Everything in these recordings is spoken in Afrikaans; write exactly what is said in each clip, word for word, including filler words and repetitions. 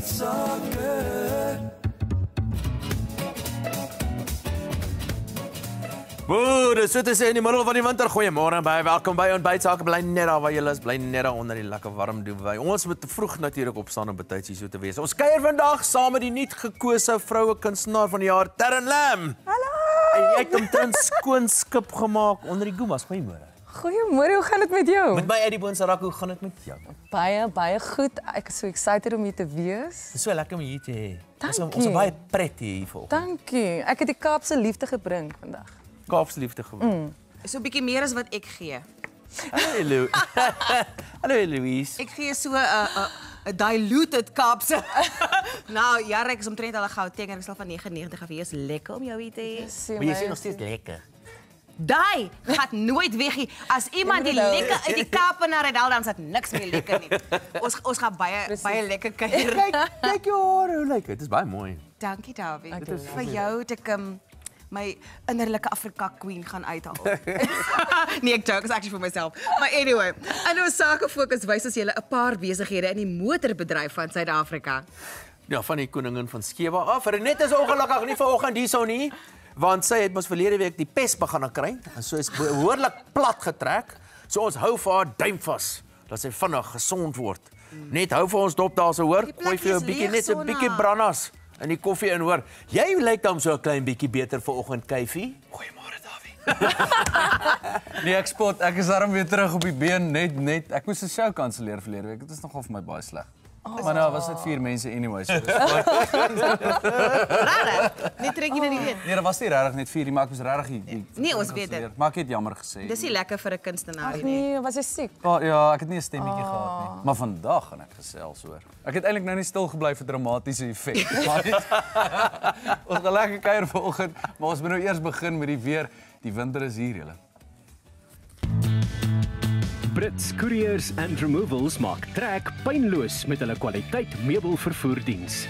sake. Boe, dis so te sê in die middel van die winter. Goeiemôre baie welkom by Ontbyt Sake. Bly net daar waar julle is, bly net daar onder die lekker warm duvet. Ons moet te vroeg natuurlik opstaan om betyds hier so te wees. Ons kuier vandag saam met die nuut gekose vroue kunstenaar van die jaar, Terren Lam. Hallo. En jy het omtrent skoon skip gemaak onder die goemas. Goeiemôre. Goeiemôre, hoe gaan dit met jou? Met my Eddie Boonsarak, hoe gaan dit met jou? Baie, baie goed. Ek is so excited om hier te wees. Dit is so lekker om hier te hê. Ons Dankie. ons is baie pret hier vanoggend. Dankie. Ek het die Kaapse liefde gebring vandag. Kaapse liefde gewoon. Mm. So 'n bietjie meer as wat ek gee. Hallo. Hallo Louise. Ek gee so 'n 'n 'n diluted Kaapse. Nou, ja, ek is omtrent al 'n Gauteng en ek sal van negenennegentig af hier is lekker om jou hier te hê. Maar jy sê nog steeds lekker. Daai gaat nooit weg nie. As iemand die lekker uit die Kaap na Redal dan is dit niks meer lekker nie. Ons ons gaan baie Precies. baie lekker kuier. Kyk, kyk jou hare, hoe lyk dit? Dit is baie mooi. Dankie Dawie. Dankie. Dit is vir jou te kom my innerlike Afrika queen gaan uithaal. Nee, ek joke, is actually vir myself. Maar anyway, in ons sake fokus wys ons julle 'n paar besighede in die motorbedryf van Suid-Afrika. Ja, van die koningin van Skewa af. Renet is ongelukkig nie vanoggend hierso nie, want sy het mos verlede week die pes begin kry en so is behoorlik plat getrek. So ons hou vir haar duim vas dat sy vinnig gesond word. Net hou vir ons dop daar so hoor. Die plek Gooi vir jou 'n is bietjie leeg, net so 'n Sonna. bietjie brandas in die koffie in hoor. Jy lyk dan so 'n klein bietjie beter vanoggend, Kyfie. Goeiemôre Dawie. Nee, ek spot. Ek is daarom weer terug op die been net net. Ek moes 'n show kanselleer verlede week. Dit is nogal vir my baie sleg. Oh. Maar nou was dit vier mense anyway. So Rare. Net trek jy na die een. nee, dat was nie regtig net vier nie, maar ek was regtig die, die Nee, ons weet dit. Maar ek het jammer gesê. Dis nie lekker vir 'n kunstenaar Ag nie. nee, was jy siek? Oh, ja, ek het nie 'n stemmetjie oh. gehad nie. Maar vandag gaan ek gesels hoor. Ek het eintlik nou nie stil gebly vir dramatiese effek. Ons gaan lekker kuier vanoggend, maar ons moet nou eers begin met die weer. Die winter is hier, julle. Brits Couriers and Removals maak trek pynloos met hulle kwaliteit meubelvervoerdiens.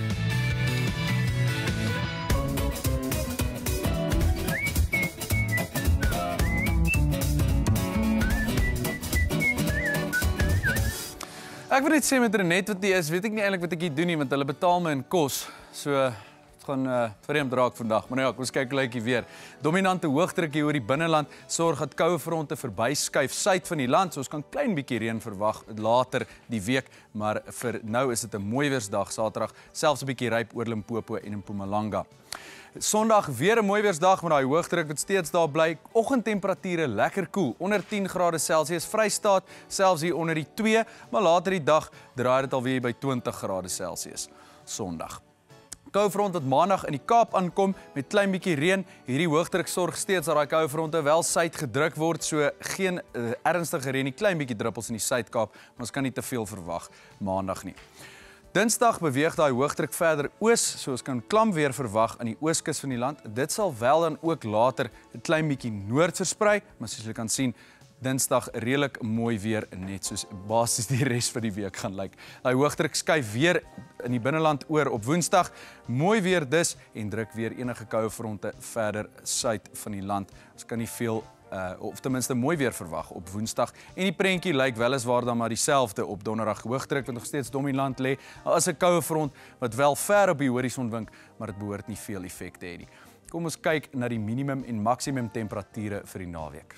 Ek wil net sê met Renet wat die is, weet ek nie eintlik wat ek hier doen nie, want hulle betaal my in kos. So dit gaan uh, vreemd raak vandag. Maar nou ja, kom ons kyk hoe lyk die weer. Dominante hoëdruk hier oor die binneland sorg dat koue fronte verbyskuif suid van die land. So ons kan klein bietjie reën verwag later die week, maar vir nou is dit 'n mooi weersdag Saterdag, selfs 'n bietjie ryp oor Limpopo en in Mpumalanga. Sondag weer 'n mooi weersdag met daai hoëdruk wat steeds daar bly. Oggendtemperature lekker koel, onder tien grade Celsius. Vrystaat selfs hier onder die twee, maar later die dag draai dit alweer by twintig grade Celsius. Sondag. Koufront wat maandag in die Kaap aankom met klein bietjie reën. Hierdie hoëdruk sorg steeds dat daai koufronte wel suid gedruk word, so geen uh, ernstige reën nie, klein bietjie druppels in die Suid-Kaap, maar ons kan nie te veel verwag maandag nie. Dinsdag beweeg daai hoëdruk verder oos, so ons kan klam weer verwag aan die ooskus van die land. Dit sal wel dan ook later 'n klein bietjie noord versprei, maar soos julle kan sien, Dinsdag redelik mooi weer, net soos basies die res van die week gaan lyk. Daai hoëdruk skuif weer in die binneland oor op Woensdag. Mooi weer dus en druk weer enige koue fronte verder suid van die land. Ons kan nie veel Uh, of ten minste mooi weer verwag op Woensdag. En die prentjie lyk weliswaar dan maar dieselfde op Donderdag. Hoëdruk wat nog steeds dominant lê. As 'n koue front wat wel ver op die horison wink, maar dit behoort nie veel effek te hê nie. Kom ons kyk na die minimum en maksimum temperature vir die naweek.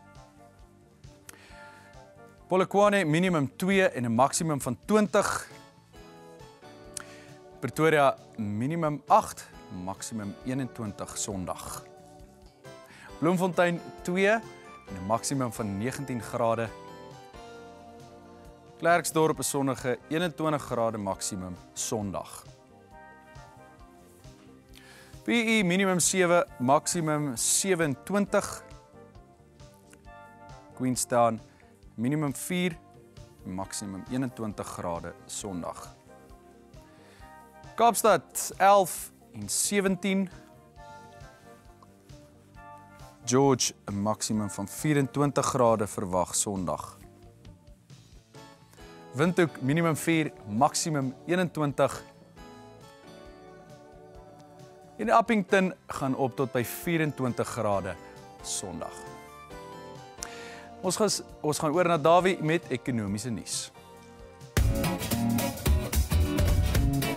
Polokwane minimum twee en 'n maksimum van twintig. Pretoria minimum agt, maksimum eenentwintig Sondag. Bloemfontein twee en 'n maksimum van negentien grade. Klerksdorp 'n sonnige eenentwintig grade maksimum Sondag. P E minimum sewe, maksimum sewentwintig. Queenstown minimum vier, maksimum eenentwintig grade Sondag. Kaapstad elf en sewentien. George 'n maksimum van vyerentwintig grade verwag Sondag. Windhoek minimum vier, maksimum eenentwintig. En Appington gaan op tot by vyerentwintig grade Sondag. Ons gaan ons gaan oor na Dawie met ekonomiese nuus.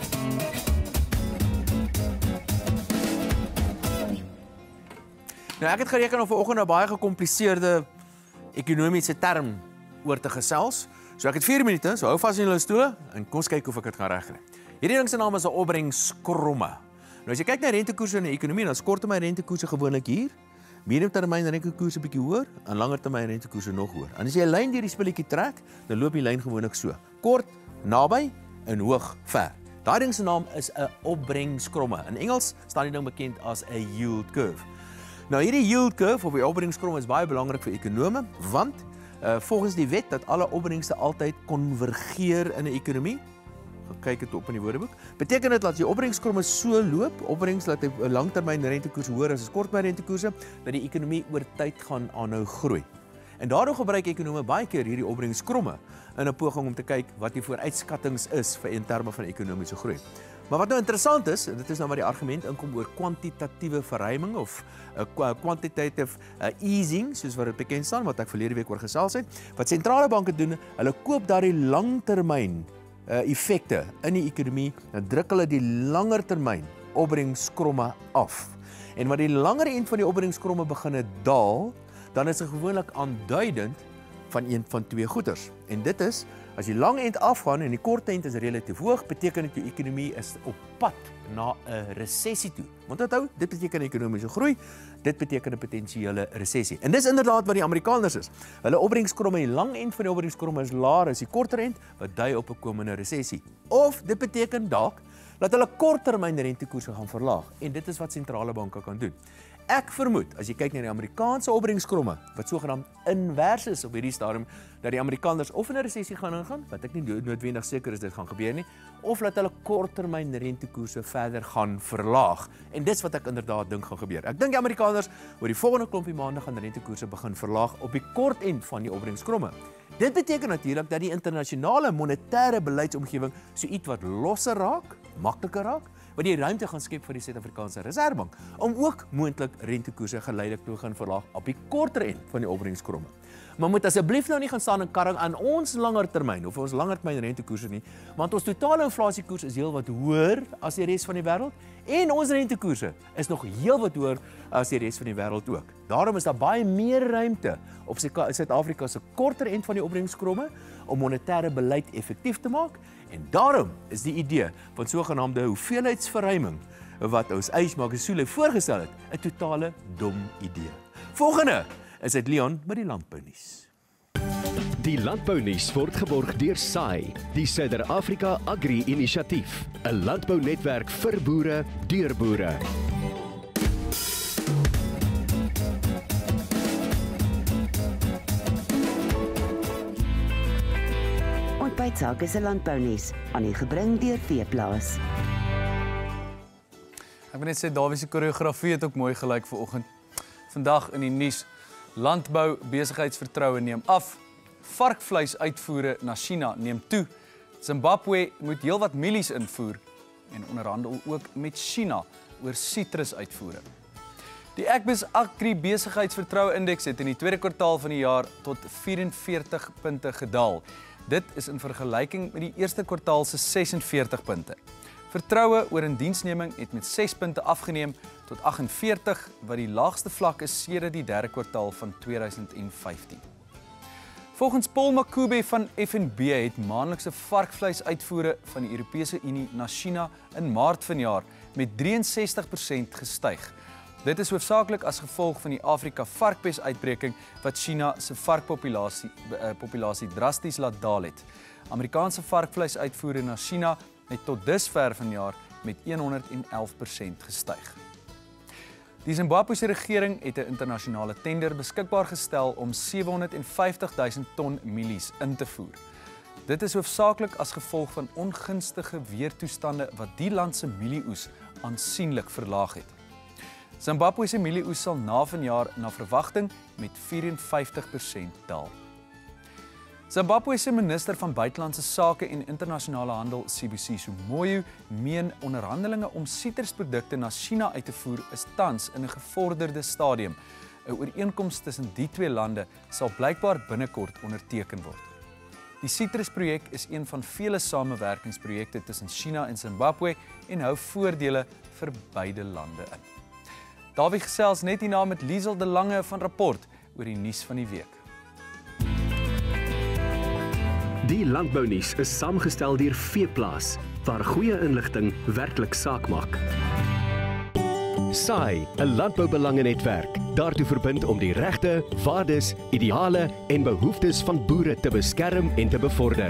Nou ek het gereken om vanoggend 'n baie gekompliseerde ekonomiese term oor te gesels. So ek het vier minute, so hou vas in julle stoele en kom ons kyk of ek dit gaan regkry. Hierdie ding se naam is 'n opbrengskromme. Nou as jy kyk na rentekoerse in die ekonomie, dan is korttermyn rentekoerse gewoonlik hier. Mediumtermyn rentekoerse bietjie hoër en langertermyn rentekoerse nog hoër. En as jy 'n lyn deur die spulletjie trek, dan loop die lyn gewoonlik so: kort, naby en hoog, ver. Daai ding se naam is 'n opbrengskromme. In Engels staan die ding bekend as 'n yield curve. Nou hierdie yield curve of die opbrengskromme is baie belangrik vir ekonome, want uh, volgens die wet dat alle opbrengste altyd konvergeer in 'n ekonomie, kyk dit op in die woordeboek, beteken dit dat die opbrengskromme so loop, opbrengs dat 'n langtermyn rentekoers hoër is as korttermyn rentekoerse, dat die ekonomie oor tyd gaan aanhou groei. En daarom gebruik ekonome baie keer hierdie opbrengskromme in 'n poging om te kyk wat die vooruitskattings is vir in terme van ekonomiese groei. Maar wat nou interessant is, en dit is nou waar die argument inkom oor kwantitatiewe verruiming of 'n uh, quantitative uh, easing, soos wat dit bekend staan, wat ek verlede week oor gesels het. Wat sentrale banke doen, hulle koop daardie langtermyn uh, effekte in die ekonomie, dan druk hulle die langer termyn opbrengskromme af. En wat die langer end van die opbrengskromme begine daal, dan is dit gewoonlik aanduidend van een van twee goeters. En dit is, as die lang end afgaan en die kort end is relatief hoog, beteken dit die ekonomie is op pad na 'n resessie toe. Want onthou, dit beteken ekonomiese groei, dit beteken 'n potensiële resessie. En dis inderdaad wat die Amerikaners is. Hulle opbrengskromme, die lang end van die opbrengskromme is laer as die korter end, wat dui op 'n komende resessie. Of dit beteken dalk dat hulle korttermyn rentekoerse gaan verlaag, en dit is wat sentrale banke kan doen. Ek vermoed, as jy kyk na die Amerikaanse opbrengskromme, wat sogenaamd invers is op hierdie stadium, dat die Amerikaners of in 'n resessie gaan ingaan, wat ek nie noodwendig seker is dit gaan gebeur nie, of dat hulle korttermyn rentekoerse verder gaan verlaag. En dis wat ek inderdaad dink gaan gebeur. Ek dink die Amerikaners oor die volgende klompie maande gaan rentekoerse begin verlaag op die kort end van die opbrengskromme. Dit beteken natuurlik dat die internasionale monetêre beleidsomgewing so iets wat losser raak, makliker raak, wat die ruimte gaan skep vir die Suid-Afrikaanse Reserwebank om ook moontlik rentekoerse geleidelik te gaan verlaag op die korter end van die opbrengskromme. Maar moet asseblief nou nie gaan staan en karring aan ons langer termyn of ons langer termyn rentekoerse nie, want ons totale inflasiekoers is heelwat hoër as die res van die wêreld en ons rentekoerse is nog heelwat hoër as die res van die wêreld ook. Daarom is daar baie meer ruimte op Suid-Afrika se korter end van die opbrengskromme om monetêre beleid effektief te maak. En daarom is die idee van sogenaamde hoeveelheidsverruiming wat ons Ace Magashule voorgestel het, 'n totale dom idee. Volgende is dit Leon met die landbounuus. Die landbounuus word geborg deur S A I, die Suider-Afrika Agri-inisiatief, 'n landbounetwerk vir boere deur boere. Ontbytsaak is 'n landbounuus aan u gebring deur Veeplaas. Ek wil net sê Dawie se koreografie het ook mooi gelyk vanoggend. Vandag in die nuus: landbou besigheidsvertroue neem af, varkvleisuitvoere na China neem toe, Zimbabwe moet heelwat mielies invoer en onderhandel ook met China oor sitrusuitvoere. Die Agbus Agri Besigheidsvertroue Indeks het in die tweede kwartaal van die jaar tot vyf-en-veertig punte gedaal. Dit is in vergelyking met die eerste kwartaal se ses en veertig punte. Vertroue oor indiensneming het met ses punte afgeneem tot agt en veertig, wat die laagste vlak is sedert die derde kwartaal van tweeduisend vyftien. Volgens Paul Makube van F N B het maandelikse varkvleisuitvoere van die Europese Unie na China in Maart vanjaar met drieënsestig persent gestyg. Dit is hoofsaaklik as gevolg van die Afrika varkpesuitbreking wat China se varkpopulasie uh, populasie drasties laat daal het. Amerikaanse varkvleisuitvoere na China het tot dusver vanjaar met honderd en elf persent gestyg. Die Zimbabwese regering het 'n internasionale tender beskikbaar gestel om sewehonderd en vyftig duisend ton mielies in te voer. Dit is hoofsaaklik as gevolg van ongunstige weertoestande wat die land se mielieoes aansienlik verlaag het. Zimbabwe se mielieoes sal na vanjaar na verwagting met vyf en vyftig persent daal. Zimbabwe se minister van buitelandse sake en internasionale handel, Sibusiso Moyo, meen onderhandelinge om sitrusprodukte na China uit te voer is tans in 'n gevorderde stadium. 'n Ooreenkoms tussen die twee lande sal blykbaar binnekort onderteken word. Die sitrusprojek is een van vele samewerkingsprojekte tussen China en Zimbabwe en hou voordele vir beide lande in. Dawie gesels net hierna met Liesel de Lange van Rapport oor die nuus van die week. Die landbounuus is saamgestel deur Veeplaas, waar goeie inligting werklik saak maak. S A I, 'n landboubelangenetwerk, daartoe verbind om die regte, waardes, ideale en behoeftes van boere te beskerm en te bevorder.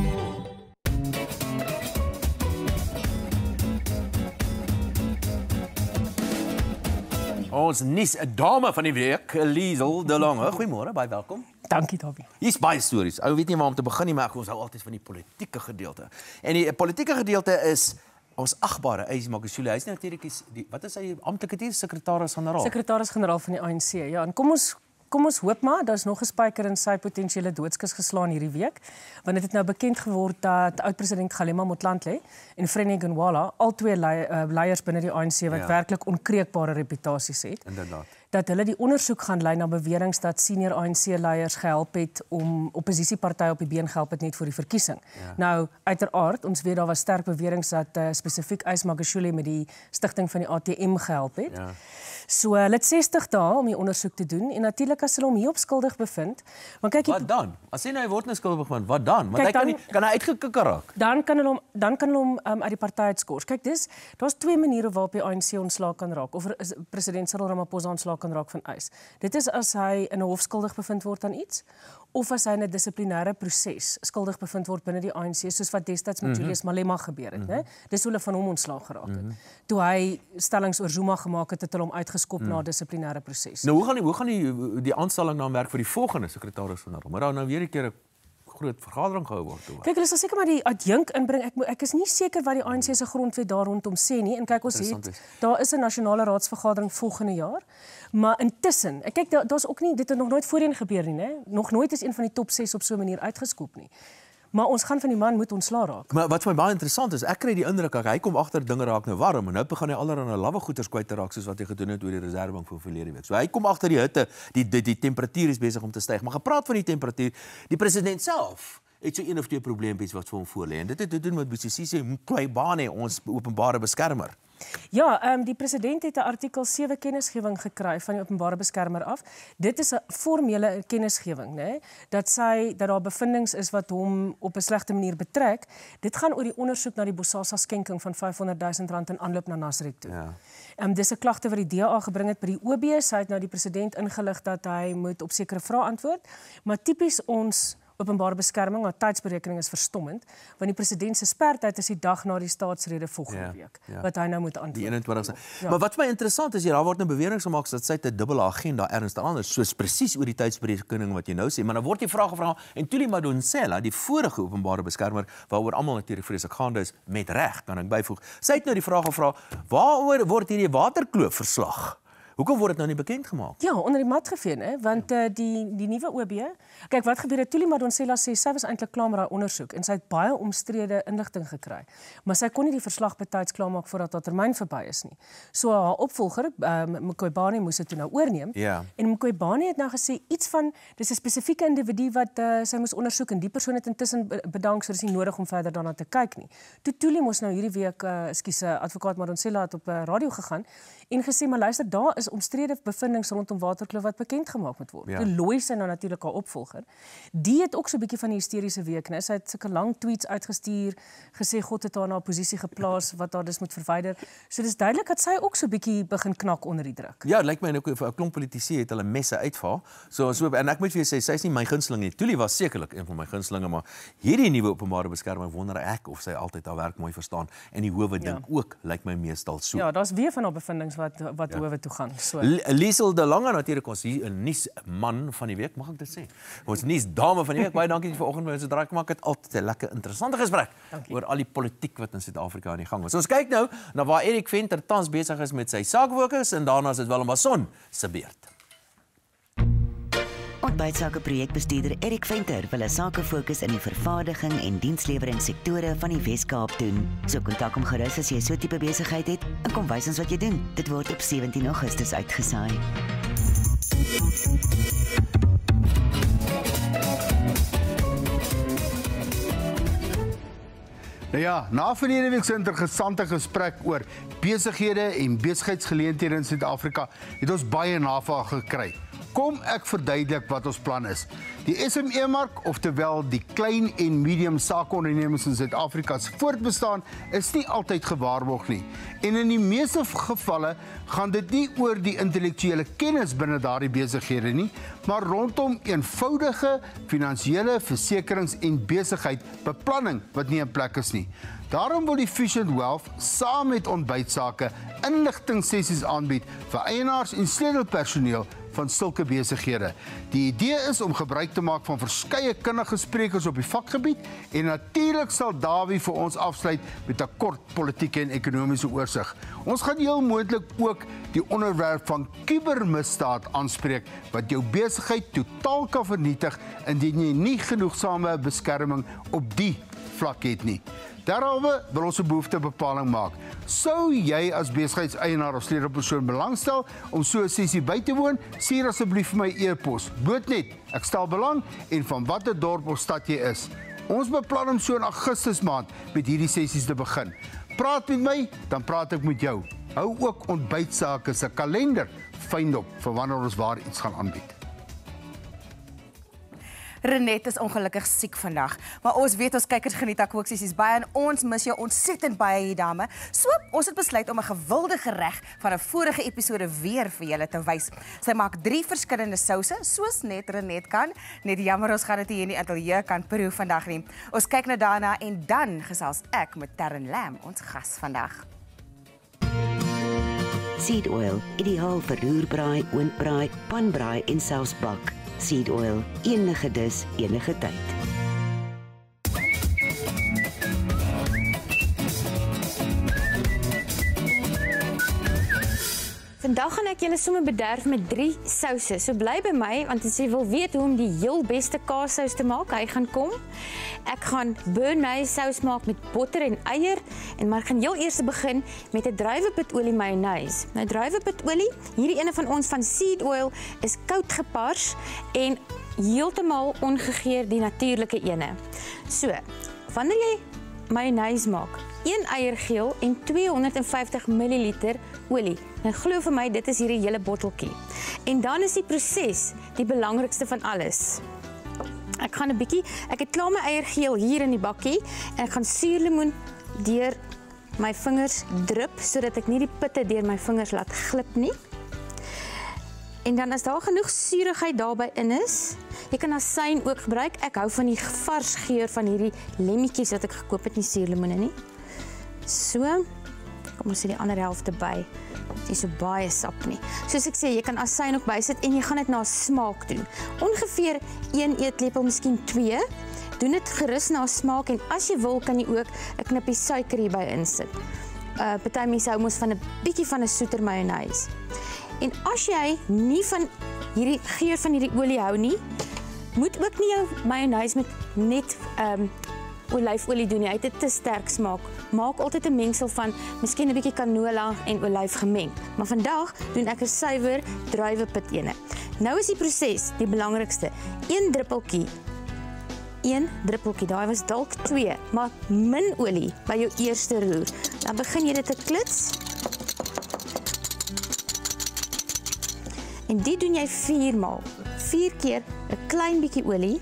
Ons nuus, 'n dame van die week, Liesel de Lange. Goeiemôre, baie welkom. Dankie, Dawie. Hier's baie stories. Ou weet nie waar om te begin nie, maar ons hou altyd van die politieke gedeelte. En die politieke gedeelte is ons agbare Ys Magashule. Hy's natuurlik die wat is hy amptelike titel, sekretaris-generaal. Sekretaris-generaal van die A N C. Ja, en kom ons Kom ons hoop maar, daar's nog 'n spyker in sy potensiële doodskus geslaan hierdie week, want dit het nou bekend geword dat oud-president Kgalema Motlanthe en Frene Ginwala, al twee lei, uh, leiers binne die A N C wat ja. werklik onkreukbare reputasies het, inderdaad, dat hulle die ondersoek gaan lei na beweringe dat senior A N C-leiers gehelp het om oppositiepartye op die been gehelp het net voor die verkiesing. Ja. Nou, uiteraard, ons weet daar was sterk beweringe dat uh, spesifiek Ys Magashule met die stigting van die A T M gehelp het. Ja. So, hulle het sestig dae om die ondersoek te doen en natuurlik as hulle hom hierop skuldig bevind, want kyk, wat dan? As hy nou hy word nou skuldig bevind, wat dan? Want kyk, hy kan dan, nie kan hy uitgekikker raak. Dan kan hulle hom dan kan hulle hom um, uit die party uitskors. Kyk, dis daar's twee maniere waarop die A N C ontslae kan raak of is president Cyril Ramaphosa ontslae kan raak van Ys. Dit is as hy in 'n hof skuldig bevind word aan iets of as hy in 'n dissiplinêre proses skuldig bevind word binne die A N C, soos wat destyds met mm -hmm. Julius Malema gebeur het, mm -hmm. né? Dis hoe hulle van hom ontslaag geraak het. Mm -hmm. Toe hy stellings oor Zuma gemaak het, het hulle hom uitgeskop mm -hmm. na 'n dissiplinêre proses. Nou hoe gaan die hoe gaan die die aanstelling dan werk vir die volgende sekretaris-generaal? Maar dan nou weer 'n keer 'n groot vergadering gehou word toe. Kyk, hulle sal seker maar die adjunk inbring. Ek ek is nie seker wat die A N C se grondwet daar rondom sê nie. En kyk, ons het daar is 'n nasionale raadsvergadering volgende jaar. Maar intussen, ek kyk daar daar's ook nie dit het nog nooit voorheen gebeur nie, né? Nog nooit is een van die top ses op so 'n manier uitgeskop nie. Maar ons gaan van die man moet ontslaa raak. Maar wat vir my baie interessant is, ek kry die indruk dat hy kom agter dinge raak nou warm en nou begin hy allerlei lawwe goeters kwyt te raak soos wat hy gedoen het oor die reservebank vir verlede week. So hy kom agter die hitte, die die, die temperatuur is besig om te styg. Maar gepraat van die temperatuur, die president self het so een of twee probleempies wat vir hom voor lê. En dit het te doen met Busisiwe Mqobane, ons openbare beskermer. Ja, um, die president het 'n artikel sewe kennisgewing gekry van die openbare beskermer af. Dit is 'n formele kennisgewing, né? Dat sy dat daar bevindinge is wat hom op 'n slegte manier betrek. Dit gaan oor die ondersoek na die Bosasa skenking van vyfhonderd duisend rand in aanloop na Nasrek toe. Ja. Um, dis 'n klagte wat die D A gebring het by die O B. Sy het nou die president ingelig dat hy moet op sekere vrae antwoord, maar tipies ons openbare beskerming, haar tydsberekening is verstommend, want die president se spertyd is die dag na die staatsrede volgende ja, week, ja. wat hy nou moet antwoord. Die eenentwintigste. Ja. Maar wat vir my interessant is, hier, daar word nou beweringe gemaak dat sy 'n dubbele agenda ernstig anders, soos presies oor die tydsberekening wat jy nou sê, maar dan word die vraag gevra, en Thuli Madonsela, die vorige openbare beskermer, waaroor almal natuurlik vreeslik gaande is, met reg, kan ek byvoeg, sy het nou die vraag gevra, waaroor word hierdie waterkloof verslag? Hoekom word dit nou nie bekend gemaak? Ja, onder die mat gevee, hè, want uh, die die nuwe O B, kyk wat gebeur het, Thuli Madonsela sê sy was eintlik klaar met daai ondersoek en sy het baie omstrede inligting gekry, maar sy kon nie die verslag betyds klaarmaak voordat haar termyn verby is nie. So haar opvolger, um, Mqobane, moes dit toe nou oorneem. Ja. En Mqobane het nou gesê iets van dis 'n spesifieke individu wat uh, sy moes ondersoek en die persoon het intussen bedank, so dis nie nodig om verder daarna te kyk nie. Toe Thuli moes nou hierdie week, uh, ekskuus, advokaat Madonsela het op uh, radio gegaan en gesê, maar luister, daar is omstrede bevindinge rondom waterkloof wat bekend gemaak moet word. Ja. Die Lois en nou natuurlik haar opvolger. Die het ook so 'n bietjie van die hysteriese week, né? Sy het sulke lang tweets uitgestuur, gesê God het haar na 'n posisie geplaas wat haar dus moet verwyder. So dis duidelik dat sy ook so 'n bietjie begin knak onder die druk. Ja, dit lyk my nou 'n klomp politici het hulle messe uitvaar. So so en ek moet vir jou sê, sy is nie my gunsteling nie. Thuli was sekerlik een van my gunstelinge, maar hierdie nuwe openbare beskermer wonder ek of sy altyd haar werk mooi verstaan en die howe dink ja. ook lyk my meestal so. Ja, daar's weer van haar bevindinge wat wat ja. howe toe gaan. So Liesel de Lange natuurlik ons hier 'n nuusman van die week, mag ek dit sê? Ons nuusdame van die week. Baie dankie vir vanoggend met ons draai gemaak het. Altyd 'n lekker interessante gesprek oor al die politiek wat in Suid-Afrika aan die gang is. So ons kyk nou na waar Erik Venter tans besig is met sy saakfokus en daarna is dit Willem Basson se beurt. Ontbytsake projekbestuurder Erik Venter wil 'n sakefokus in die vervaardiging en diensleweringssektore van die Wes-Kaap doen. So kontak hom gerus as jy so 'n tipe besigheid het en kom wys ons wat jy doen. Dit word op sewentien Augustus uitgesaai. Nou ja, na verlede week se interessante gesprek oor besighede en besigheidsgeleenthede in Suid-Afrika het ons baie navraag gekry. Kom ek verduidelik wat ons plan is. Die S M E-mark, oftewel die klein en medium saakondernemings in Suid-Afrika se voortbestaan, is nie altyd gewaarborg nie. En in die meeste gevalle gaan dit nie oor die intellektuele kennis binne daardie besighede nie, maar rondom eenvoudige finansiële versekerings en besigheid beplanning wat nie in plek is nie. Daarom wil die Efficient Wealth saam met ontbytsake inligtingsessies aanbied vir eienaars en sleutelpersoneel van sulke besighede. Die idee is om gebruik te maak van verskeie kundige sprekers op die vakgebied en natuurlik sal Dawie vir ons afsluit met 'n kort politieke en ekonomiese oorsig. Ons gaan heel moontlik ook die onderwerp van kubermisdaad aanspreek wat jou besigheid totaal kan vernietig indien jy nie genoegsame beskerming op die vlak het nie. Derhalwe wil ons 'n behoeftebepaling maak. Sou jy as besigheidseienaar of sleutelpersoon belangstel om so 'n sessie by te woon, stuur asseblief vir my e-pos. Blootnet, ek stel belang en van watter dorp of stad jy is. Ons beplan om so in Augustus maand met hierdie sessies te begin. Praat met my, dan praat ek met jou. Hou ook ontbytsake se kalender fyn dop vir wanneer ons waar iets gaan aanbied. Renet is ongelukkig siek vandag, maar ons weet ons kykers geniet haar kooksessies baie en ons mis jou ontsettend baie hier dame. So, ons het besluit om 'n gewilde gereg van 'n vorige episode weer vir julle te wys. Sy maak drie verskillende souse, soos net Renet kan. Net jammer ons gaan dit hier in die ateljee kan proe vandag nie. Ons kyk na daarna en dan gesels ek met Terren Lam, ons gas vandag. Seed oil, ideaal vir roerbraai, oondbraai, panbraai en selfs bak. Seed oil, enige dis, enige tyd. Vandag gaan ek julle sommer bederf met drie souse. So bly by my, want as jy wil weet hoe om die heel beste kaassous te maak, hy gaan kom. Ek gaan bearnaise sous maak met botter en eier, en maar ek gaan heel eers begin met 'n druiwepitolie mayonnaise. Nou druiwepitolie, hierdie ene van ons van Seed Oil, is koud gepars en heeltemal ongegeur die natuurlike ene. So, wanneer jy mayonnaise maak, een eiergeel en tweehonderdvyftig milliliter olie. Nou glo vir my, dit is hierdie hele botteltjie. En dan is die proses die belangrikste van alles. Ek gaan 'n bietjie, ek het klaar my eiergeel hier in die bakkie en ek gaan suurlemoen deur my vingers drup sodat ek nie die pitte deur my vingers laat glip nie. En dan as daar genoeg suurigheid daarby in is, jy kan asyn ook gebruik. Ek hou van die vars geur van hierdie lemmetjies wat ek gekoop het, nie suurlemoene nie. So, kom ons sit die ander helfte by. Nie so baie sap nie. Soos ek sê, jy kan asyn ook bysit en jy gaan dit na smaak doen. Ongeveer een eetlepel, miskien twee. Doen dit gerus na smaak en as jy wil, kan jy ook 'n knippie suiker hierby insit. Uh, party mense hou mos van 'n bietjie van 'n soeter mayonnaise. En as jy nie van hierdie geur van hierdie olie hou nie, moet ook nie jou mayonnaise met net um, olyfolie doen nie. Hy het 'n te sterk smaak. Maak altyd 'n mengsel van miskien 'n bietjie canola en olyf gemeng. Maar vandag doen ek 'n suiwer druiwepit ene. Nou is die proses die belangrikste. Een druppeltjie. Een druppeltjie. Daai was dalk twee, maar min olie by jou eerste roer. Dan begin jy dit te klits. En dit doen jy vier maal. Vier keer 'n klein bietjie olie.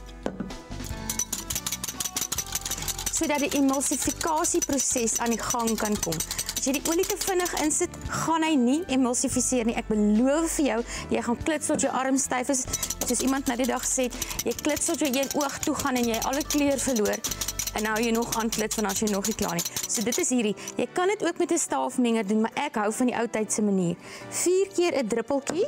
Sodat die emulsifikasieproses aan die gang kan kom. As jy die olie te vinnig insit, gaan hy nie emulsifiseer nie. Ek beloof vir jou, jy gaan klits tot jou arm styf is. Soos iemand nou die dag sê, jy klits tot jou een oog toe gaan en jy alle kleur verloor. En nou jy nog aan klits, want as jy nog nie klaar nie. So dit is hierdie. Jy kan dit ook met 'n staafmenger doen, maar ek hou van die ou tydse manier. Vier keer 'n druppeltjie.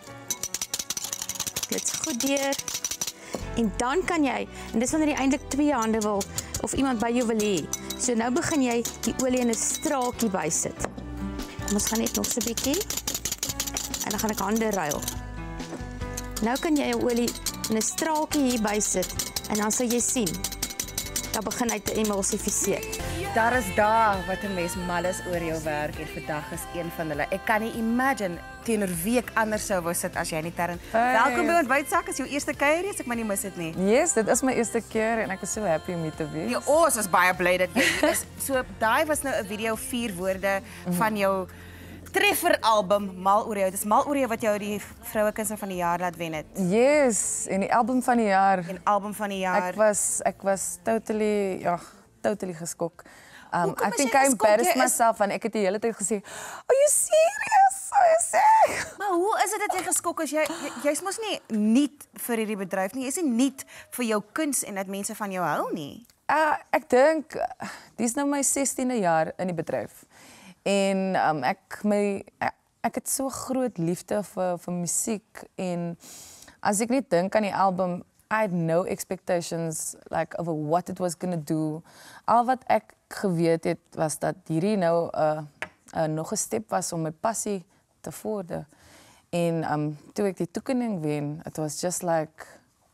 Klits goed deur. En dan kan jy, en dis wanneer jy eintlik twee hande wil, of iemand by jou wil hê. So nou begin jy die olie in 'n straaltjie bysit. Ons gaan net nog so 'n bietjie. En dan gaan ek hande ruil. Nou kan jy jou olie in 'n straaltjie hier bysit en dan sal jy sien, dan begin hy te emulsifiseer. Daar is dae wat 'n mens mal is oor jou werk en vandag is een van hulle. Ek kan nie imagine teenoor wie ek anders sou wou sit as jy nie, Terren. Welkom by Ontbytsak, is jou eerste kuier, as ek maar nie mis dit nie. Yes, dit is my eerste keer en ek is so happy om hier te wees. Ja, ons is baie bly dat jy hier is. So daai was nou 'n video vier woorde van jou treffer album Mal oor jou. Dis Mal oor jou wat jou die vrouekunste van die jaar laat wen het. Yes, en die album van die jaar. En album van die jaar. Ek was ek was totally ja, totally geskok. Um, Hoekom I is think jy I geskok? embarrassed Jy is- myself en ek het die hele tyd gesê, "Are you serious? Are you serious?" Maar hoe is dit dat jy geskok is? Jy jy- jy's mos nie nuut vir hierdie bedryf nie. Jy's nie nuut vir jou kuns en dat mense van jou hou nie. Uh, ek dink uh, dis nou my sestiende jaar in die bedryf. En um, ek my ek, ek het so groot liefde vir vir musiek en as ek net dink aan die album, I had no expectations like over what it was going to do. Al wat ek geweet het was dat hierdie nou 'n uh, uh, nog 'n stap was om my passie te vorder. En um toe ek die toekenning wen, it was just like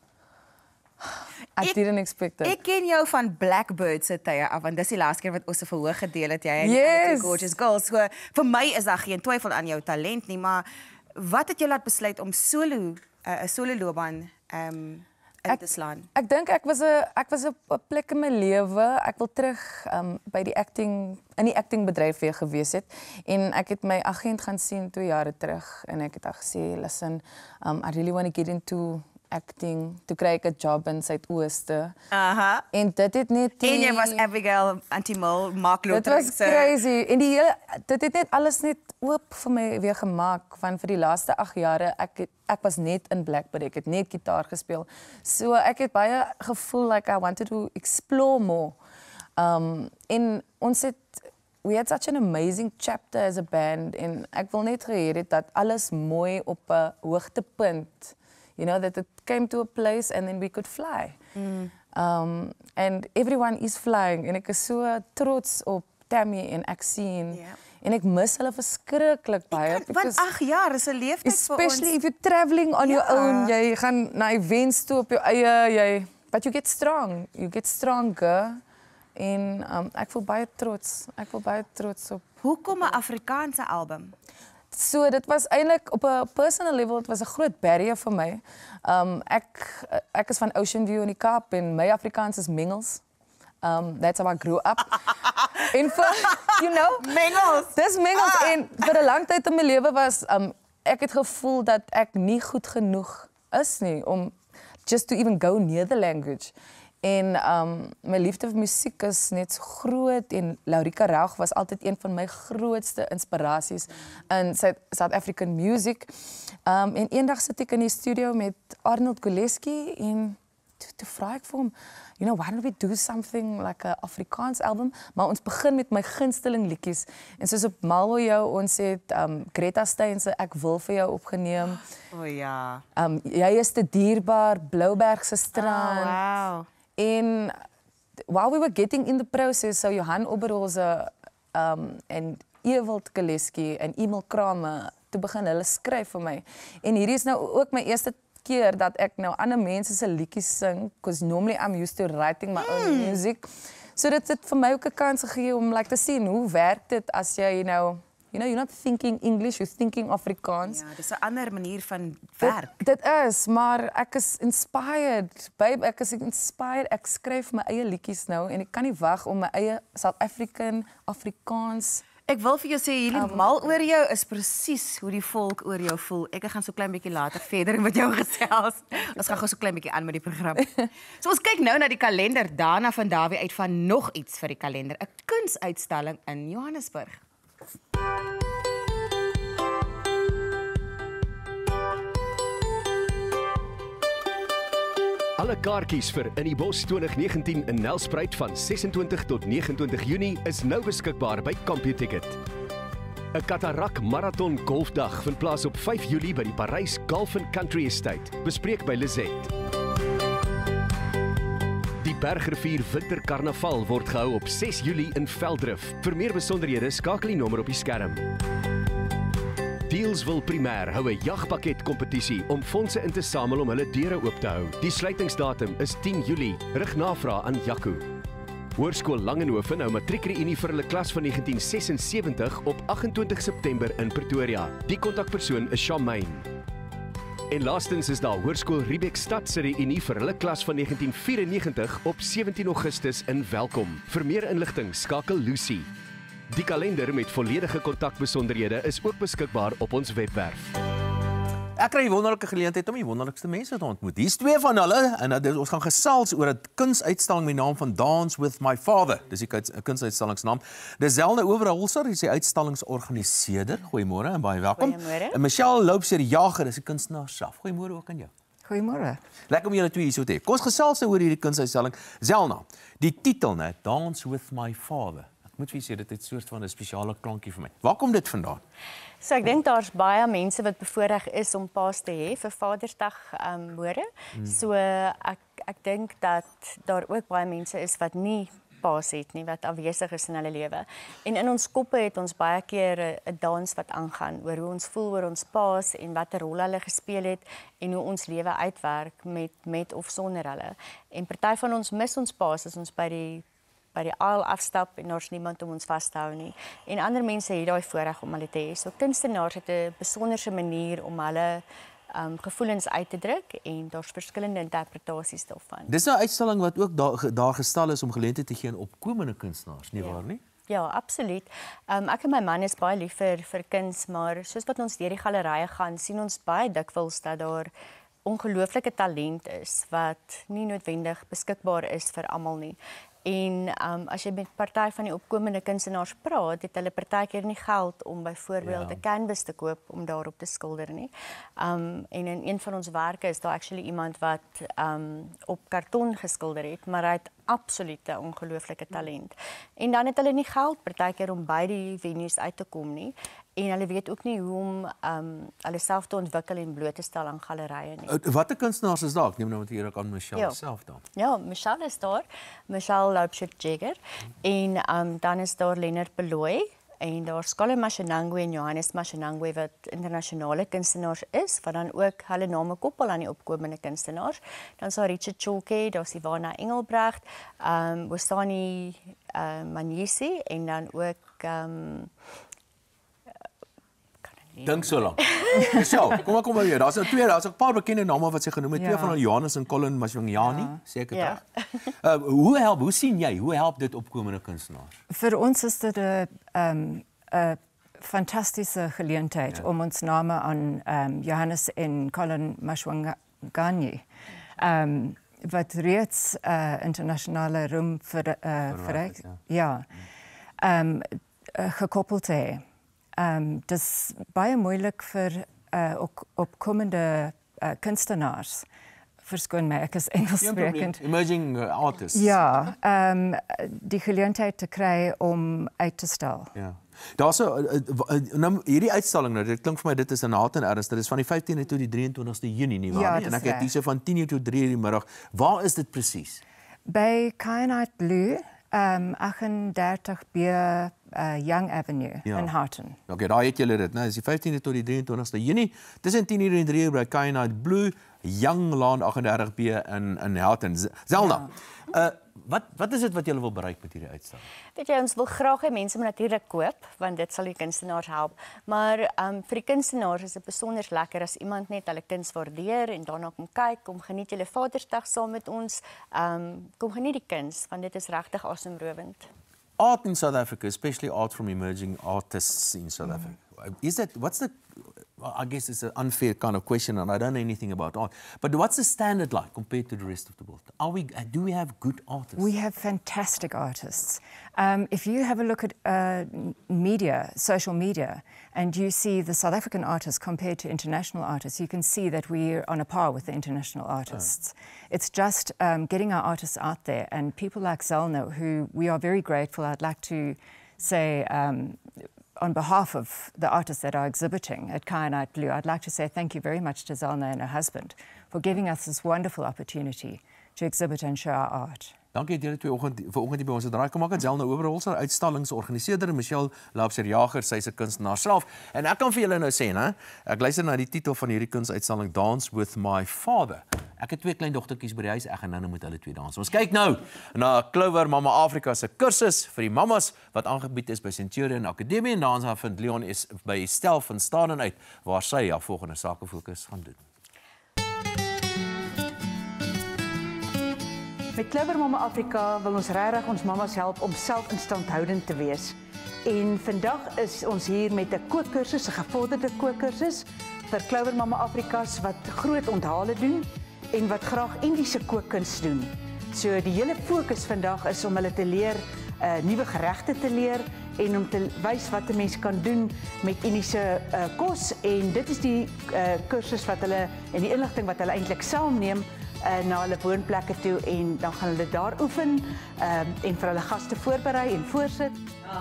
I Ek- didn't expect it. Ek ken jou van Blackbird se tye af, want dis die laaste keer wat ons 'n verhoog gedeel het jy en Yes. die Gorgeous Girls. So vir my is daar geen twyfel aan jou talent nie, maar wat het jou laat besluit om solo 'n uh, solo loopbaan um in te slaan? Ek dink ek was 'n ek was op 'n plek in my lewe. Ek wil terug um, by die acting in die actingbedryf weer gewees het en ek het my agent gaan sien twee jare terug en ek het haar gesê, "Listen, um, I really want to get into acting to kry ek 'n job in Suidooste." Aha. En dit het net die, En jy was Abigail Antimil Mark Dit Lotering was crazy. En die hele dit het net alles net oop vir my weer gemaak van vir die laaste agt jare ek het, ek was net in Blackbird, ek het net gitaar gespeel. So ek het baie gevoel like I wanted to explore more. Um en ons het we had such an amazing chapter as a band en ek wil net gehê het dat alles mooi op 'n hoogtepunt. You know, that it came to a place and then we could fly. Mm. Um, and everyone is flying. En ek is so trots op Tammy en Axine. Yeah. En ek mis hulle verskriklik baie. Want because ag jaar is 'n leeftyd vir ons. especially if you're traveling on your Ja. own. Jy gaan na events toe op jou eie. Jy, but you get strong. You get stronger. En um, ek voel baie trots. Ek voel baie trots op. Hoekom 'n Afrikaanse album? So dit was eintlik op 'n personal level, dit was 'n groot barrier vir my. Um ek ek is van Ocean View in die Kaap en my Afrikaans is Mengels. Um that's how I grew up. En vir you know, Mengels. dis Mengels ah. En vir 'n lang tyd in my lewe was um ek het gevoel dat ek nie goed genoeg is nie om just to even go near the language. En um my liefde vir musiek is net so groot en Laurika Raug was altyd een van my grootste inspirasies in South, South African music. Um en eendag sit ek in die studio met Arnold Kuleski en toe, toe vra ek vir hom, you know, why don't we do something like 'n Afrikaans album? Maar ons begin met my gunsteling liedjies. En soos op Mal oor jou, ons het um Greta Steyn se Ek wil vir jou opgeneem. O oh, ja. Um jy is te dierbaar, Blouberg se strand. Oh, wow. En while we were getting in the process, so Johan Oberholzer um, en Ewald Kuleski en Emil Kramer, toe begin hulle skryf vir my. En hierdie is nou ook my eerste keer dat ek nou ander mense se liedjies sing, because normally I'm used to writing my own Mm. music. So dit het vir my ook 'n kans gegee om like te sien hoe werk dit as jy nou, you know, you're not thinking English, you're thinking Afrikaans. Ja, dis 'n ander manier van werk. Dit, dit is, maar ek is inspired. Babe, ek is inspired. Ek skryf my eie liedjies nou en ek kan nie wag om my eie South African Afrikaans. Ek wil vir jou sê hierdie um, mal oor jou is presies hoe die volk oor jou voel. Ek gaan so klein bietjie later verder met jou gesels. Ons gaan gou so klein bietjie aan met die program. So ons kyk nou na die kalender. Dana van Dawie uit van nog iets vir die kalender, 'n kunsuitstalling in Johannesburg. Alle kaartjies vir In die Bos twintig negentien in Nelspruit van sesentwintig tot negenentwintig Junie is nou beskikbaar by CompuTicket. 'n Katarak Marathon Golfdag vind plaas op vyf Julie by die Parys Golf and Country Estate. Bespreek by Lizette. Die Bergrivier Winterkarnaval word gehou op ses Julie in Veldrif. Vir meer besonderhede skakel die nommer op die skerm. Dealsville Primêr hou 'n jagpakket kompetisie om fondse in te samel om hulle deure oop te hou. Die sluitingsdatum is tien Julie. Rig navraag aan Jaco. Hoërskool Langenhoven hou matriekreünie vir hulle klas van negentien sesensewentig op agt en twintig September in Pretoria. Die kontakpersoon is Shamaine. En laastens is daar Hoërskool Riebeeck Stad se reünie vir hulle klas van negentien vyf-en-negentig op sewentien Augustus in Welkom. Vir meer inligting skakel Lucy. Die kalender met volledige kontakbesonderhede is ook beskikbaar op ons webwerf. Ek kry 'n wonderlike geleentheid om die wonderlikste mense te ontmoet. Hier's twee van hulle en dat ons gaan gesels oor 'n kunsuitstalling met die naam van Dance with My Father. Dis die kunsuitstallingsnaam. Dis Zelna Overholzer, sy is die uitstallingsorganiseerder. Goeiemôre en baie welkom. Goeiemôre. En Michelle Loubser-Jager is 'n kunstenaar self. Goeiemôre ook aan jou. Goeiemôre. Lekker om julle twee hier so te hê. Kom ons gesels nou oor hierdie kunsuitstalling. Zelna, die titel net, Dance with My Father. Ek moet vir julle sê dit het 'n soort van 'n spesiale klankie vir my. Waar kom dit vandaan? So ek dink daar's baie mense wat bevoorreg is om paas te hê vir Vadersdag um, môre. Hmm. So ek ek dink dat daar ook baie mense is wat nie paas het nie, wat afwesig is in hulle lewe. En in ons koppe het ons baie keer 'n dans wat aangaan oor hoe ons voel oor ons paas en watter rol hulle gespeel het en hoe ons lewe uitwerk met met of sonder hulle. En party van ons mis ons paas as ons by die by die aisle afstap en daar's niemand om ons vas te hou nie. En ander mense het daai voorreg om hulle te hê. So kunstenaars het 'n besonderse manier om hulle um, gevoelens uit te druk en daar's verskillende interpretasies daarvan. Dis 'n uitstalling wat ook daar, daar gestel is om geleentheid te gee aan opkomende kunstenaars, nie ja. waar nie? Ja, absoluut. Um, ek en my man is baie lief vir, vir kuns, maar soos wat ons deur die gallerye gaan, sien ons baie dikwels dat daar ongelooflike talent is wat nie noodwendig beskikbaar is vir almal nie. En um, as jy met party van die opkomende kunstenaars praat, het hulle partykeer nie geld om byvoorbeeld 'n ja. canvas te koop om daarop te skilder nie. Um, en in een van ons werke is daar actually iemand wat um, op karton geskilder het, maar hy het absolute ongelooflike talent. En dan het hulle nie geld partykeer om by die venues uit te kom nie. En hulle weet ook nie hoe om um, hulle self te ontwikkel en bloot te stel aan gallerye nie. Watter kunstenaars is daar? Ek neem nou met hier ook aan Michelle ja. self dan. Ja, Michelle is daar. Michelle Loubser-Jager. En um, dan is daar Leonard Beloy. En daar's Colin Mashanangwe en Johannes Mashanangwe wat internasionale kunstenaars is, wat dan ook hulle name koppel aan die opkomende kunstenaars. Dan is daar Richard Chalke, daar's Ivana Engelbrecht, um, Wostani uh, Manyisi en dan ook um, Dink so lank. So, kom maar kom maar weer. Daar's nou twee, daar's 'n paar bekende name wat sy genoem het, ja. twee van hulle Johannes en Colin Mashangiani, ja. seker ja. reg. Uh, hoe help, hoe sien jy, hoe help dit opkomende kunstenaars? Vir ons is dit 'n um, 'n fantastiese geleentheid ja. om ons name aan um, Johannes en Colin Mashangiani um, wat reeds uh, internasionale roem vir uh, verryk, ja, ja um, uh, gekoppeld te hê. Um, dit is baie moeilik vir uh, op, opkomende uh, kunstenaars. Verskoon my, ek is Engels sprekend. Emerging uh, artists. Ja, um, die geleentheid te kry om uit te stel. Ja. Daar's so uh, uh, nou hierdie uitstalling nou, dit klink vir my dit is in Hart en Ernst. Dit is van die vyftiende tot die drie en twintigste Junie nie waar ja, nie? En ek het hierso van tien uur tot drie uur die middag. Waar is dit presies? By Kyanite Blue, um, agt en dertig B Uh, Young Avenue ja. in Harton. Okay, daar het julle dit, né? Dis die vyftiende tot die drie en twintigste Junie. Tussen tien uur en drie uur by Kyanite Blue, Young Laan agt en dertig B in in Harton. Zelna. Ja. Uh wat wat is dit wat julle wil bereik met hierdie uitstalling? Weet jy, ons wil graag hê mense moet natuurlik koop want dit sal die kunstenaars help. Maar um vir die kunstenaars is dit besonder lekker as iemand net hulle kuns waardeer en daarna kom kyk, kom geniet julle Vadersdag saam met ons. Um kom geniet die kuns want dit is regtig asemrowend. Art in South Africa, especially art from emerging artists in South mm. Africa. Is that, what's the, well, I guess it's an unfair kind of question and I don't know anything about art, but what's the standard like compared to the rest of the world? Are we, do we have good artists? We have fantastic artists. Um, if you have a look at uh, media, social media, and you see the South African artists compared to international artists, you can see that we're on a par with the international artists. Oh. It's just um, getting our artists out there, and people like Zelna, who we are very grateful. I'd like to say, um, on behalf of the artists that are exhibiting at Kyanite Blue, I'd like to say thank you very much to Zelna and her husband for giving us this wonderful opportunity to exhibit and show our art. Dankie dat julle twee oggend vanoggend hier by ons het draai kom maak. Zelna Overholzer, uitstallingsorganiseerder, Michelle Loubser-Jager, sy is 'n kunstenaar self. En ek kan vir julle nou sê, né, ek luister na die titel van hierdie kunsuitstalling Dance with My Father. Ek het twee klein dogtertjies by die huis, ek gaan nou met hulle twee dans. Ons kyk nou na Clover Mama Afrika se kursus vir die mammas wat aangebied is by Centurion Akademie en daarna vind Leon is by Stel van Staden uit waar sy haar volgende sakefokus gaan doen. Met Clover Mama Afrika wil ons regtig ons mammas help om selfinstandhoudend te wees. En vandag is ons hier met 'n kookkursus, 'n gevorderde kookkursus vir Clover Mama Afrikas wat groot onthale doen en wat graag Indiese kookkuns doen. So die hele fokus vandag is om hulle te leer uh, nuwe geregte te leer en om te wys wat 'n mens kan doen met Indiese uh, kos en dit is die uh, kursus wat hulle en die inligting wat hulle eintlik saamneem uh, na hulle woonplekke toe en dan gaan hulle daar oefen uh, en vir hulle gaste voorberei en voorsit.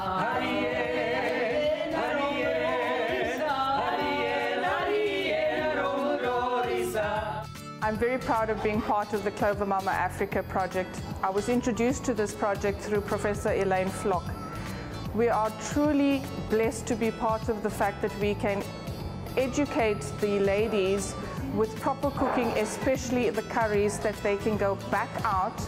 I'm very proud of being part of the Clover Mama Africa project. I was introduced to this project through Professor Elaine Flock. We are truly blessed to be part of the fact that we can educate the ladies with proper cooking, especially the curries, that they can go back out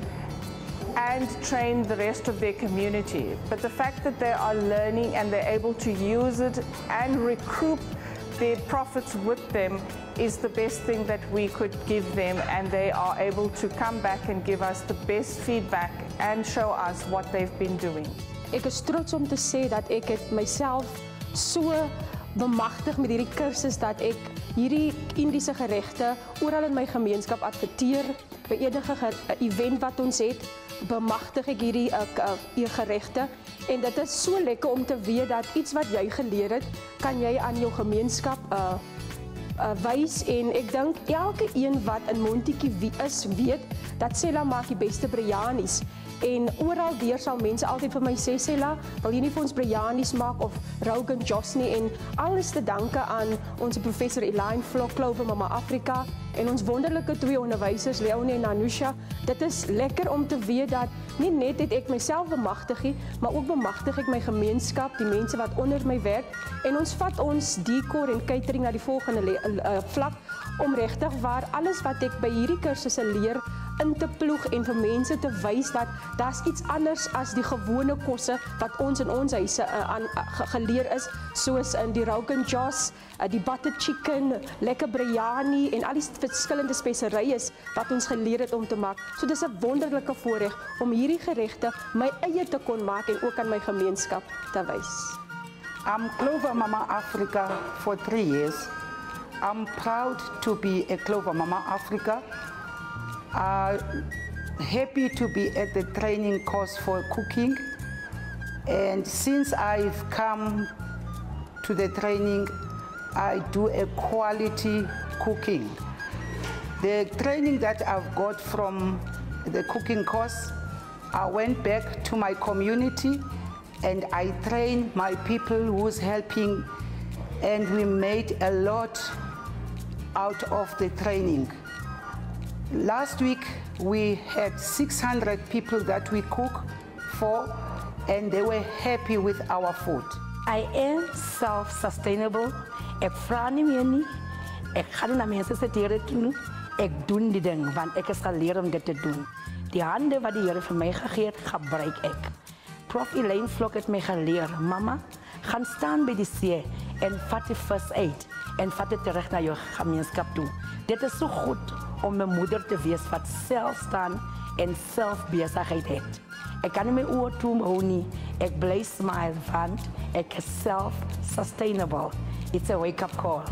and train the rest of their community. But the fact that they are learning and they're able to use it and recoup their profits with them is the best thing that we could give them, and they are able to come back and give us the best feedback and show us what they've been doing. Ek is trots om te sê dat ek het myself so bemagtig met hierdie kursus dat ek hierdie Indiese geregte oral in my gemeenskap adverteer by enige event wat ons het, bemagtig ek hierdie uh, uh, geregte en dit is so lekker om te weet dat iets wat jy geleer het, kan jy aan jou gemeenskap uh, uh, wys en ek dink elke een wat in Montetjie is, weet dat Sella maak die beste biryanis. En oral deur sal mense altyd vir my sê, Sella, wil jy nie vir ons biryanis maak of Rogan Josh nie? En alles te danke aan ons professor Elaine Flock, Clover Mama Afrika en ons wonderlike twee onderwysers, Leonie en Anusha. Dit is lekker om te weet dat nie net het ek myself bemagtig nie, maar ook bemagtig ek my gemeenskap, die mense wat onder my werk. En ons vat ons decor en catering na die volgende uh, vlak om regtig waar alles wat ek by hierdie kursusse leer in te ploeg en vir mense te wys dat daar's iets anders as die gewone kosse wat ons in ons huise uh, aan uh, geleer is, soos in die Rogan Josh, uh, die butter chicken, lekker biryani en al die verskillende speserye wat ons geleer het om te maak. So dis 'n wonderlike voorreg om hierdie geregte my eie te kon maak en ook aan my gemeenskap te wys. I'm Clover Mama Africa for three years. I'm proud to be a Clover Mama Africa. Uh, happy to be at the training course for cooking, and since I've come to the training, I do a quality cooking. The training that I've got from the cooking course, I went back to my community and I trained my people who's helping, and we made a lot out of the training. Last week, we had six hundred people that we cook for, and they were happy with our food. I am self-sustainable. Ek vra nie meer nie. Ek gaan na mense se deure toe. Ek doen die ding, want ek is geleer om dit te doen. Die hande wat die Here vir my gegee het, gebruik ek. Prof Elaine Flock het my geleer, mama, gaan staan by die see en vat die first aid en vat dit terug na jou gemeenskap toe. Dit is so goed om 'n moeder te wees wat self staan en self besigheid het. Ek kan nie my oë toe hou nie. Ek bly smile want ek is self-sustainable. It's a wake-up call.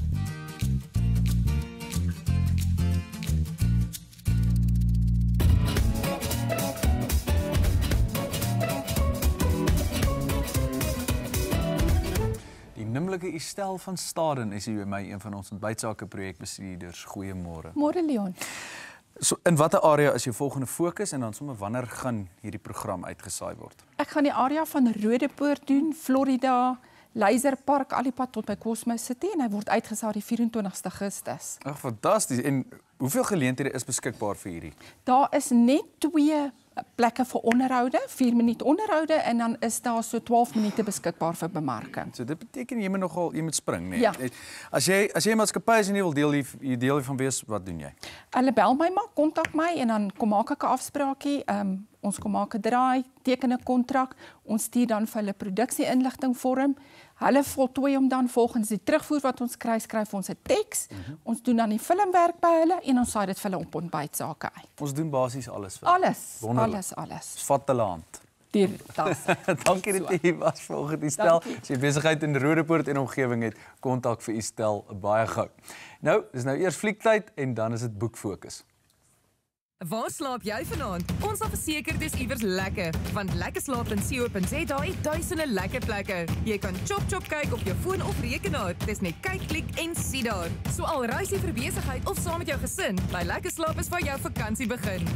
Nimmerlike Estelle van Staden is hier by my, een van ons ontbytsake projekbestuurders. Goeiemôre. Môre Leon. So in watter area is jou volgende fokus en dan sommer wanneer gaan hierdie program uitgesaai word? Ek gaan die area van Rodepoort doen, Florida, Laserpark al die pad tot by Cosmo City en hy word uitgesaai die vyf en twintigste Augustus. Ag, fantasties. En hoeveel geleenthede is beskikbaar vir hierdie? Daar is net twee plekke vir onderhoude, vier minuut onderhoude en dan is daar so twaalf minute beskikbaar vir bemarking. So dit beteken jy moet nogal jy moet spring, nee. Ja. As jy as jy 'n maatskappy is en jy wil deel hier deel hiervan wees, wat doen jy? Hulle bel my maar, kontak my en dan kom maak ek 'n afspraakie. Um, ons kom maak 'n draai, teken 'n kontrak. Ons stuur dan vir hulle produksie-inligting vorm. Hulle voltooi hom dan volgens die terugvoer wat ons kry, skryf ons 'n teks. Mm-hmm. Ons doen dan die filmwerk by hulle en ons saai dit vir hulle op ontbytsake uit. Ons doen basies alles vir. Alles, Wonderlik. alles, alles. Ons vat hulle hand. Deur das. Dankie dat jy hier was volgens die stel. As jy besigheid in Rodepoort en omgewing het, kontak vir u stel baie gou. Nou, dis nou eers fliektyd en dan is dit boekfokus. Waar slaap jy vanaand? Ons sal verseker dis iewers lekker, want lekkerslaap punt co punt za het duisende lekker plekke. Jy kan chop chop kyk op jou foon of rekenaar. Dis net kyk, klik en sien daar. So al reis jy vir besigheid of saam met jou gesin, by Lekkerslaap is waar jou vakansie begin.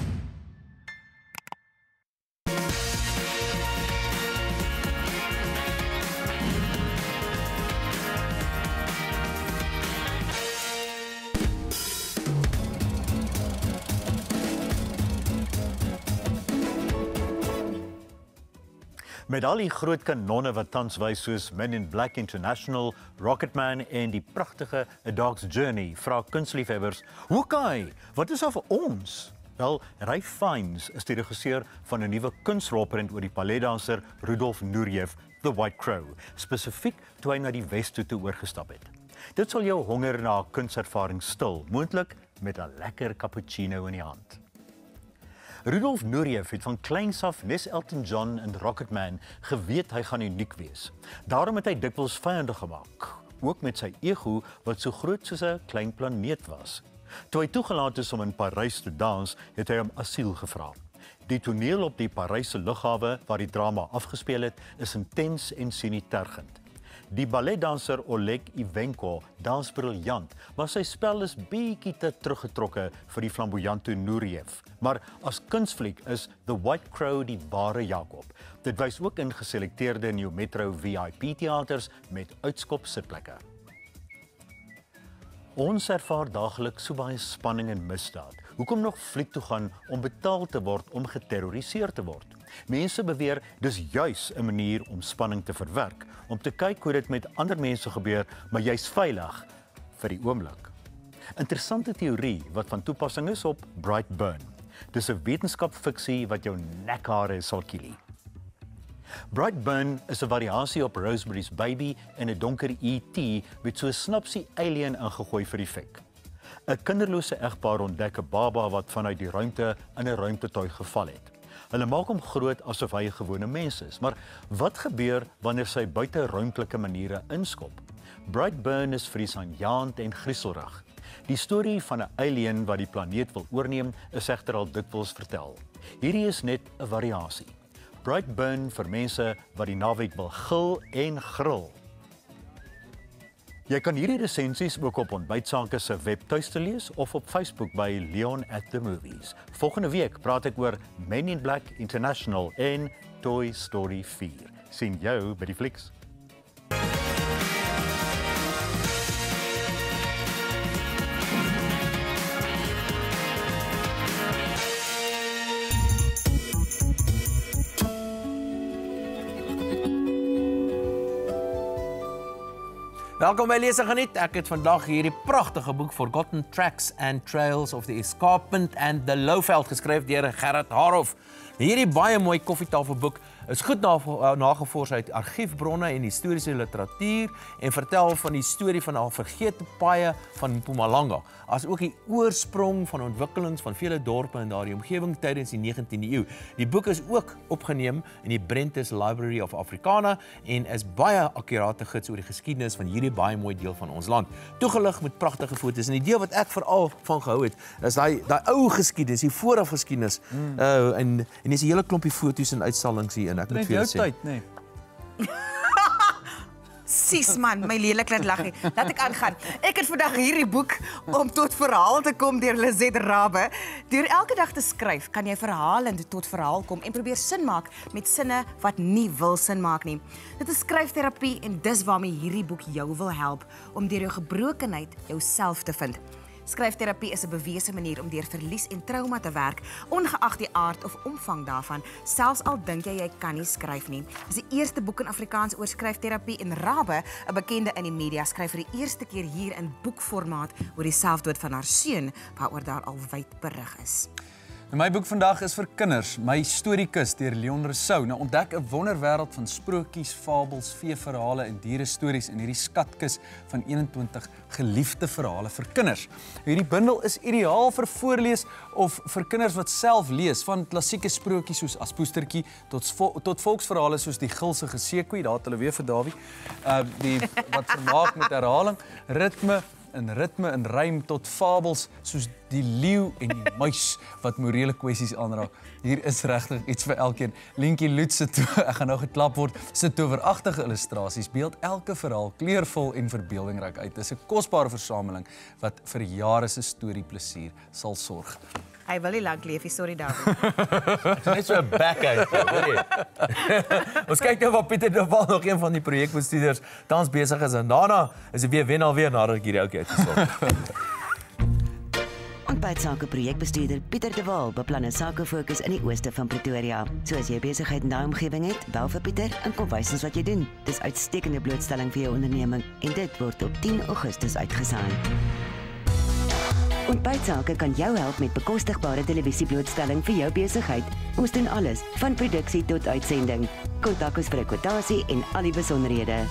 Met al die groot kanonne wat tans wys soos Men in Black International, Rocketman en die pragtige A Dog's Journey, vra kunstliefhebbers, hoe kai, wat is daar vir ons? Wel, Ralph Fiennes is die regisseur van 'n nuwe kunsrolprent oor die balletdanser Rudolf Nureyev, The White Crow, spesifiek toe hy na die Wes toe toe oorgestap het. Dit sal jou honger na 'n kunservaring stil, moontlik met 'n lekker cappuccino in die hand. Rudolf Nureyev het van kleins af nes Elton John en Rocketman geweet hy gaan uniek wees. Daarom het hy dikwels vyande gemaak, ook met sy ego wat so groot soos 'n klein planeet was. Toe hy toegelaat is om in Parys te dans, het hy om asiel gevra. Die toneel op die Paryse lughawe waar die drama afgespeel het, is intens en sinietergend. Die balletdanser Oleg Ivenko dans briljant, maar sy spel is bietjie te teruggetrokke vir die flamboyante Nureyev. Maar as kunsfliek is The White Crow die ware Jakob. Dit wys ook in geselekteerde New Metro V I P teaters met uitskop sitplekke. Ons ervaar daagliks so baie spanning en misdaad. Hoekom nog fliek toe gaan om betaal te word om geterroriseer te word? Mense beweer dis juis 'n manier om spanning te verwerk, om te kyk hoe dit met ander mense gebeur, maar jy's veilig vir die oomblik. Interessante teorie wat van toepassing is op Brightburn. Dis 'n wetenskapfiksie wat jou nekhare sal kielie. Brightburn is 'n variasie op Rosemary's Baby en 'n donker E T met so 'n snapsie alien ingegooi vir die fik. 'n Kinderlose egpaar ontdek 'n baba wat vanuit die ruimte in 'n ruimtetuig geval het. Hulle maak hom groot asof hy 'n gewone mens is, maar wat gebeur wanneer sy buite ruimtelike maniere inskop? Brightburn is vreesaanjaend en grieselrig. Die storie van 'n alien wat die planeet wil oorneem is egter al dikwels vertel. Hierdie is net 'n variasie. Brightburn vir mense wat die naweek wil gil en gril. Jy kan hierdie resensies ook op Ontbytsake se webtuiste lees of op Facebook by Leon at the Movies. Volgende week praat ek oor Men in Black International en Toy Story vier. Sien jou by die flieks. Welkom by Lees en Geniet. Ek het vandag hierdie pragtige boek Forgotten Tracks and Trails of the Escarpment and the Lowveld geskryf deur Gerrit Harof. Hierdie baie mooi koffietafelboek is goed nagevors uit argiefbronne en historiese literatuur en vertel van die storie van al vergete paaie van Mpumalanga, as ook die oorsprong van ontwikkelings van vele dorpe in daardie omgewing tydens die negentiende eeu. Die boek is ook opgeneem in die Brentis Library of Africana en is baie akkurate gids oor die geskiedenis van hierdie baie mooi deel van ons land. Toegelig met pragtige foto's en die deel wat ek veral van gehou het, is daai daai ou geskiedenis, die vooraf geskiedenis. Mm. Uh, en en dis 'n hele klompie foto's en uitstallings hier in. Ek moet vir julle sê. Tyd, nee. Sis man, my lelik laat lag nie. Laat ek aangaan. Ek het vandag hierdie boek om tot verhaal te kom deur Lizette Rabbe. Deur elke dag te skryf, kan jy verhalend tot verhaal kom en probeer sin maak met sinne wat nie wil sin maak nie. Dit is skryfterapie en dis waarmee hierdie boek jou wil help om deur jou gebrokenheid jouself te vind. Skryfterapie is 'n bewese manier om deur verlies en trauma te werk, ongeag die aard of omvang daarvan, selfs al dink jy jy kan nie skryf nie. Dis die eerste boek in Afrikaans oor skryfterapie en Rabbe, 'n bekende in die media, skryf vir die eerste keer hier in boekformaat oor die selfdood van haar seun, waaroor daar al wyd berig is. My boek vandag is vir kinders, My Storiekus deur Leon Rousseau. Nou ontdek 'n wonderwêreld van sprokies, fabels, veeverhale en dierestories in hierdie skatkis van eenentwintig geliefde verhale vir kinders. Hierdie bundel is ideaal vir voorlees of vir kinders wat self lees, van klassieke sprokies soos Aspoestertjie tot tot volksverhale soos Die Gulsige Seekoei, daar het hulle weer vir Dawie. Uh die wat vermaak met herhaling, ritme in ritme en rym tot fabels soos Die Leeu en die Muis wat morele kwessies aanraak. Hier is regtig iets vir elkeen. Lientjie Loet se ek gaan nou geklap word, se toweragtige illustrasies beeld elke verhaal kleurvol en verbeeldingryk uit. Dis 'n kosbare versameling wat vir jare se storieplesier sal sorg. Hy wil nie lank leef nie, sorry Dawie. Dit is net so 'n back uit, hoor jy. Ons kyk nou wat Pieter de Waal, nog een van die projekbestuurders, tans besig is en daarna is dit weer wen alweer nadat ek hierdie ouetjie uitgesorg. Ontbytsake projekbestuurder Pieter de Waal beplan 'n sakefokus in die ooste van Pretoria. So as jy besigheid in daai omgewing het, bel vir Pieter en kom wys ons wat jy doen. Dis uitstekende blootstelling vir jou onderneming en dit word op tien Augustus uitgesaai. Ontbytsake kan jou help met bekostigbare televisieblootstelling vir jou besigheid. Ons doen alles, van produksie tot uitsending. Kontak ons vir 'n kwotasie en al die besonderhede.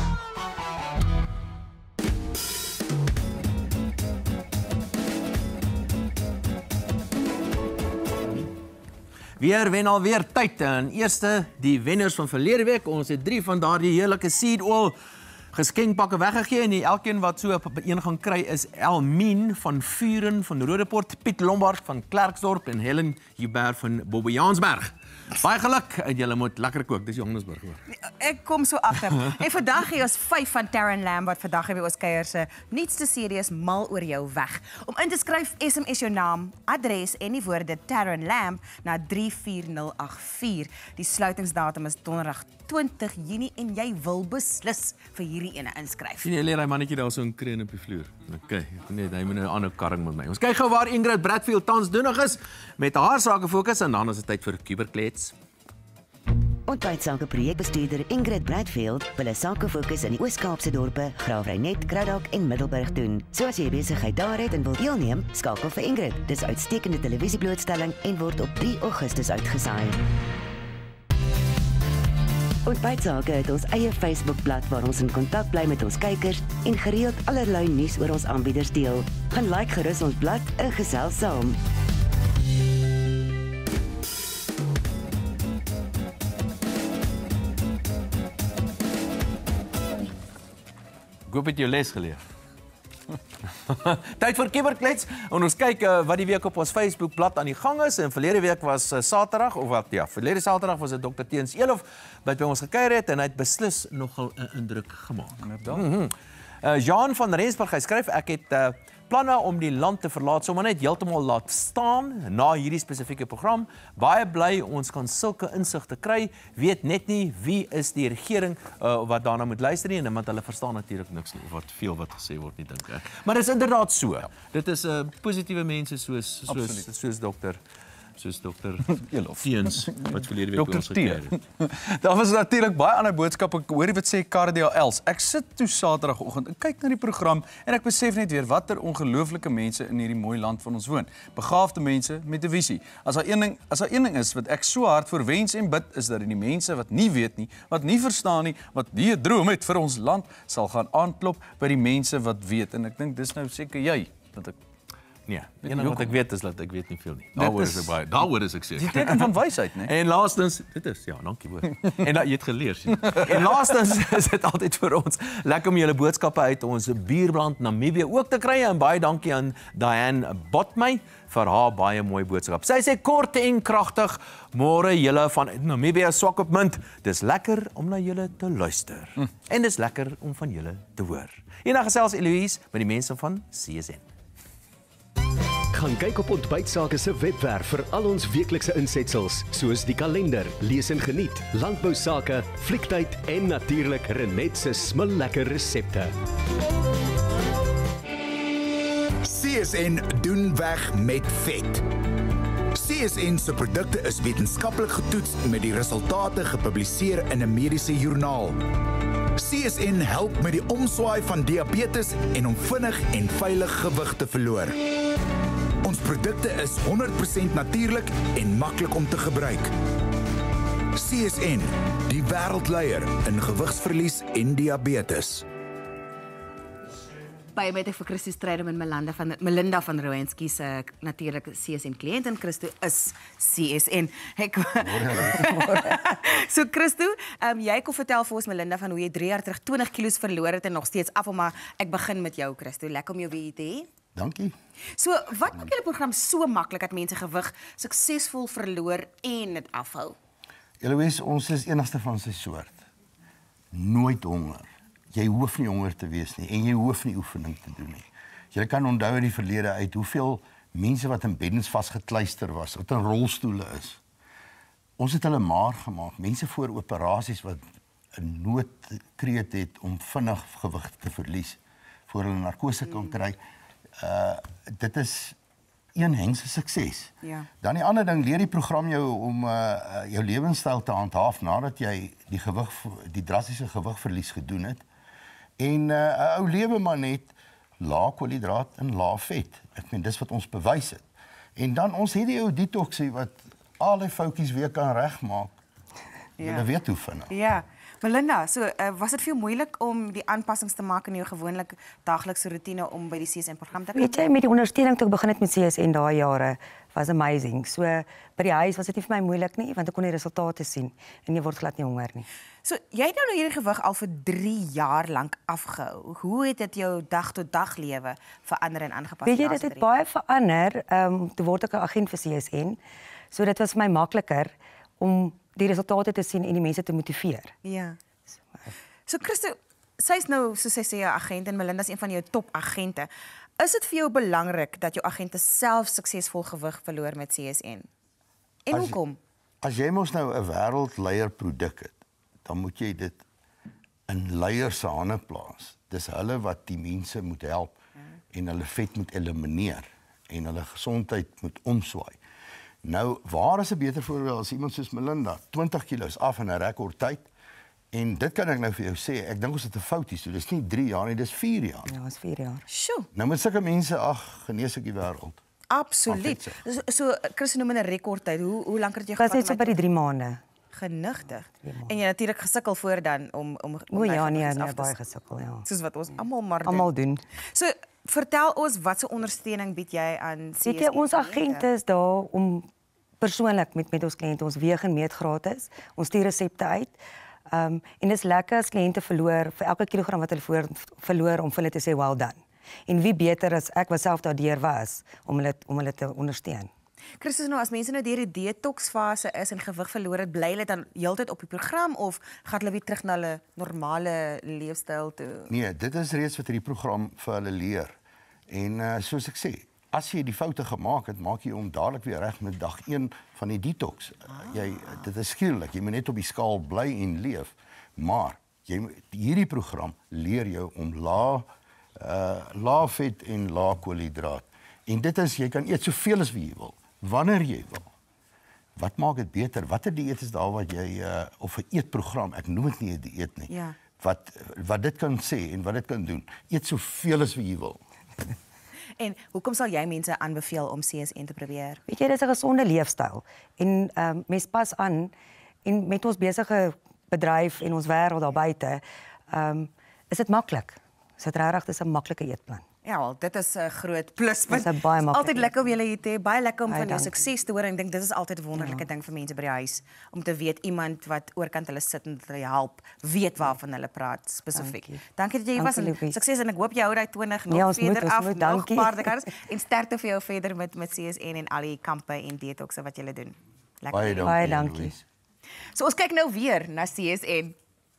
Weer wen alweer tyd en eerste die wenners van verlede week. Ons het drie van daardie heerlike seed oil geskenkpakke weggegee en die elkeen wat so op een gaan kry is Elmien van Vuren van Rodeport, Piet Lombard van Klerksdorp en Helen Hubert van Bobbejaansberg. Baie geluk en julle moet lekker kook, dis Johannesburg hoor. Ek kom so agter. En vandag gee ons vyf van Taryn Lamb wat vandag by ons kuier se nuutste serie is Mal oor jou weg. Om in te skryf, S M S jou naam, adres en die woorde Taryn Lamb na drie vier nul agt vier. Die sluitingsdatum is donderdag twintig Junie en jy wil beslis vir hierdie ene inskryf. Sien jy leer hy mannetjie daar so 'n kreun op die vloer. Okay, net hy moet nou 'n ander karring met my. Ons kyk gou waar Ingrid Bradfield tans doenig is met haar sake fokus en dan is dit tyd vir Kuberklets. Ontbytsake projekbestuurder Ingrid Bradfield wil 'n sakefokus in die Oos-Kaapse dorpe Graafrenet, Kraddock en Middelburg doen. So as jy besigheid daar het en wil deelneem, skakel vir Ingrid. Dis uitstekende televisieblootstelling en word op drie Augustus uitgesaai. Ontbytsake het ons eie Facebookblad waar ons in kontak bly met ons kykers en gereeld allerlei nuus oor ons aanbieders deel. Gaan like gerus ons blad en gesels saam. Ek hoop het jou les geleer. Tyd vir Kuberklets en ons kyk uh, wat die week op ons Facebookblad aan die gang is. En verlede week was uh, Saterdag of wat ja, verlede Saterdag was dit dokter Teens Elof wat by ons gekuier het en hy het beslis nogal 'n uh, indruk gemaak. Inderdaad. Mm -hmm. uh, Jean van Rensburg hy skryf ek het uh, planne om die land te verlaat, sommer net heeltemal laat staan na hierdie spesifieke program. Baie bly ons kan sulke insigte kry. Weet net nie wie is die regering uh, wat daarna moet luister nie en want hulle verstaan natuurlik niks nie wat veel wat gesê word nie dink ek. Maar dit is inderdaad so. Ja. Dit is 'n uh, positiewe mense soos soos Absoluut. soos dokter soos dokter Elof Teens wat verlede week by ons gekuier het. Daar was natuurlik baie ander boodskappe. Ek hoor wat sê Cardia Els. Ek sit toe Saterdagoggend en kyk na die program en ek besef net weer watter ongelooflike mense in hierdie mooi land van ons woon. Begaafde mense met 'n visie. As daar een ding, as daar een ding is wat ek so hard vir wens en bid is dat die mense wat nie weet nie, wat nie verstaan nie, wat nie 'n droom het vir ons land sal gaan aanklop by die mense wat weet en ek dink dis nou seker jy want ek Nee, enige wat ek weet is dat ek weet nie veel nie. Dit Daaroor is- is ek baie. Daaroor is ek seker. Die teken van wysheid, né? En laastens, dit is ja, dankie hoor. En dat jy het geleer sien. En laastens is dit altyd vir ons lekker om julle boodskappe uit ons buurland Namibië ook te kry en baie dankie aan Diane Botmy vir haar baie mooi boodskap. Sy sê kort en kragtig, môre julle van Namibië swak op munt. Dis lekker om na julle te luister. Hm. En dis lekker om van julle te hoor. Hierna gesels Eloise met die mense van C S N. Gaan kyk op Ontbytsake se webwerf vir al ons weeklikse insetsels, soos die kalender, lees en geniet, landbou sake, fliektyd en natuurlik Renet se smullekker resepte. C S N doen weg met vet. C S N se produkte is wetenskaplik getoets met die resultate gepubliseer in 'n mediese joernaal. C S N help met die omswaai van diabetes en om vinnig en veilig gewig te verloor. Ons produkte is honderd persent natuurlik en maklik om te gebruik. C S N, die wêreldleier in gewigsverlies en diabetes. By my het ek vir Christo Strydom en Melinda van Melinda van Rooyenski se natuurlike C S N kliënt en Christo is C S N. Ek So Christo, um, jy kon vertel vir ons Melinda van hoe jy drie jaar terug twintig kilos verloor het en nog steeds af, maar ek begin met jou Christo. Lekker om jou weer te hê. Dankie. So, wat maak julle program so maklik dat mense gewig suksesvol verloor en dit afhou? Eloise, ons is enigste van sy soort. Nooit honger. Jy hoef nie honger te wees nie en jy hoef nie oefening te doen nie. Jy kan onthou in die verlede uit hoeveel mense wat in beddens vasgekluister was, wat in rolstoele is. Ons het hulle maar gemaak. Mense voor operasies wat 'n noodkreet het om vinnig gewig te verlies voor hulle narkose kan kry. Uh dit is een hengse sukses. Ja. Dan die ander ding, leer die program jou om uh jou lewenstyl te handhaaf nadat jy die gewig die drastiese gewigverlies gedoen het. En 'n uh, ou lewe maar net lae koolhidraat en lae vet. Ek meen dis wat ons bewys het. En dan ons het die ou detoxie wat al die foutjies weer kan regmaak. Jy Ja. weet hoe vinnig. Ja. Melinda, so uh, was dit veel moeilik om die aanpassings te maak in jou gewone daglikse roetine om by die C S N program te kom? Weet jy, met die ondersteuning toe ek begin het met C S N daai jare was amazing. So by die huis was dit nie vir my moeilik nie want ek kon die resultate sien en jy word glad nie honger nie. So jy het nou hierdie gewig al vir drie jaar lank afgehou. Hoe het dit jou dag tot dag lewe verander en aangepas? Weet jy, dit het baie verander. Ehm um, toe word ek 'n agent vir C S N. So dit was vir my makliker om die resultate te sien en die mense te motiveer. Ja. So Christo, sy's nou soos sy sê 'n agent en Melinda is een van jou top agente. Is dit vir jou belangrik dat jou agente self suksesvol gewig verloor met C S N? En As- hoekom? As jy mos nou 'n wêreldleier produk het, dan moet jy dit in leiers se hande plaas. Dis hulle wat die mense moet help en hulle vet moet elimineer en hulle gesondheid moet omswaai. Nou, waar is 'n beter voorbeeld as iemand soos Melinda, twintig kilos af in 'n rekordtyd? En dit kan ek nou vir jou sê, ek dink ons het 'n foutjie, so dis nie drie jaar nie, dis vier jaar. Ja, dis vier jaar. Sjoe. Nou met sulke mense, ag, genees ek die wêreld. Absoluut. So, so Christo noem 'n rekordtyd. Hoe hoe lank het jy Was net so by die drie maande. genigtig? En jy natuurlik gesukkel voor dan om om O ja, om nee, af nee, te- baie gesukkel, ja. Soos wat ons almal maar doen. Almal doen. So vertel ons wat se ondersteuning bied jy aan C S N? Weet jy, ons agente is daar om persoonlik met met ons kliënte, ons weeg en meet gratis. Ons stuur resepte uit. Ehm um, en dit is lekker as kliënte verloor vir elke kilogram wat hulle voor, verloor om vir hulle te sê well done. En wie beter as ek wat self daardeur was om hulle om hulle te ondersteun. Christus, nou as mense nou deur die detox fase is en gewig verloor het, bly hulle dan heeltyd op die program of gaan hulle weer terug na hulle normale leefstyl toe? Nee, dit is reeds wat hierdie program vir hulle leer. En uh, soos ek sê, as jy die foute gemaak het, maak jy hom dadelik weer reg met dag een van die detox. Ah. Jy dit is skielik, jy moet net op die skaal bly en leef, maar jy moet- hierdie program leer jou om lae uh lae vet en lae koolhidraat. En dit is jy kan eet soveel as wie jy wil, wanneer jy wil. Wat maak dit beter? Watter dieet is daar wat jy uh of 'n eetprogram, ek noem dit nie 'n dieet nie. Ja. Wat wat dit kan sê en wat dit kan doen. Eet soveel as wie jy wil. En hoekom sal jy mense aanbeveel om C S N te probeer? Weet jy, dis 'n gesonde leefstyl en ehm um, mens pas aan en met ons besige bedryf en ons wêreld daar buite, ehm um, is dit maklik. Is dit regtig dis 'n maklike eetplan. Ja, wel, dit is 'n groot pluspunt. Dit is baie maklik. Altyd lekker om julle hier te hê, baie lekker om Baie van jou dankie. sukses te hoor en ek dink dit is altyd 'n wonderlike Ja. ding vir mense by die huis om te weet iemand wat oorkant hulle sit en hulle help, weet waarvan hulle praat spesifiek. Dankie. Dankie dat jy hier was Dankie, en Louise. sukses en ek hoop jy hou daai twintig nog Ja, ons moet, verder ons af, moet, nog dankie. paar dekades en sterkte vir jou verder met met C S N en al die kampe en detoxe wat julle doen. Lekker. Baie dankie. Baie dankie. Louise. So ons kyk nou weer na C S N.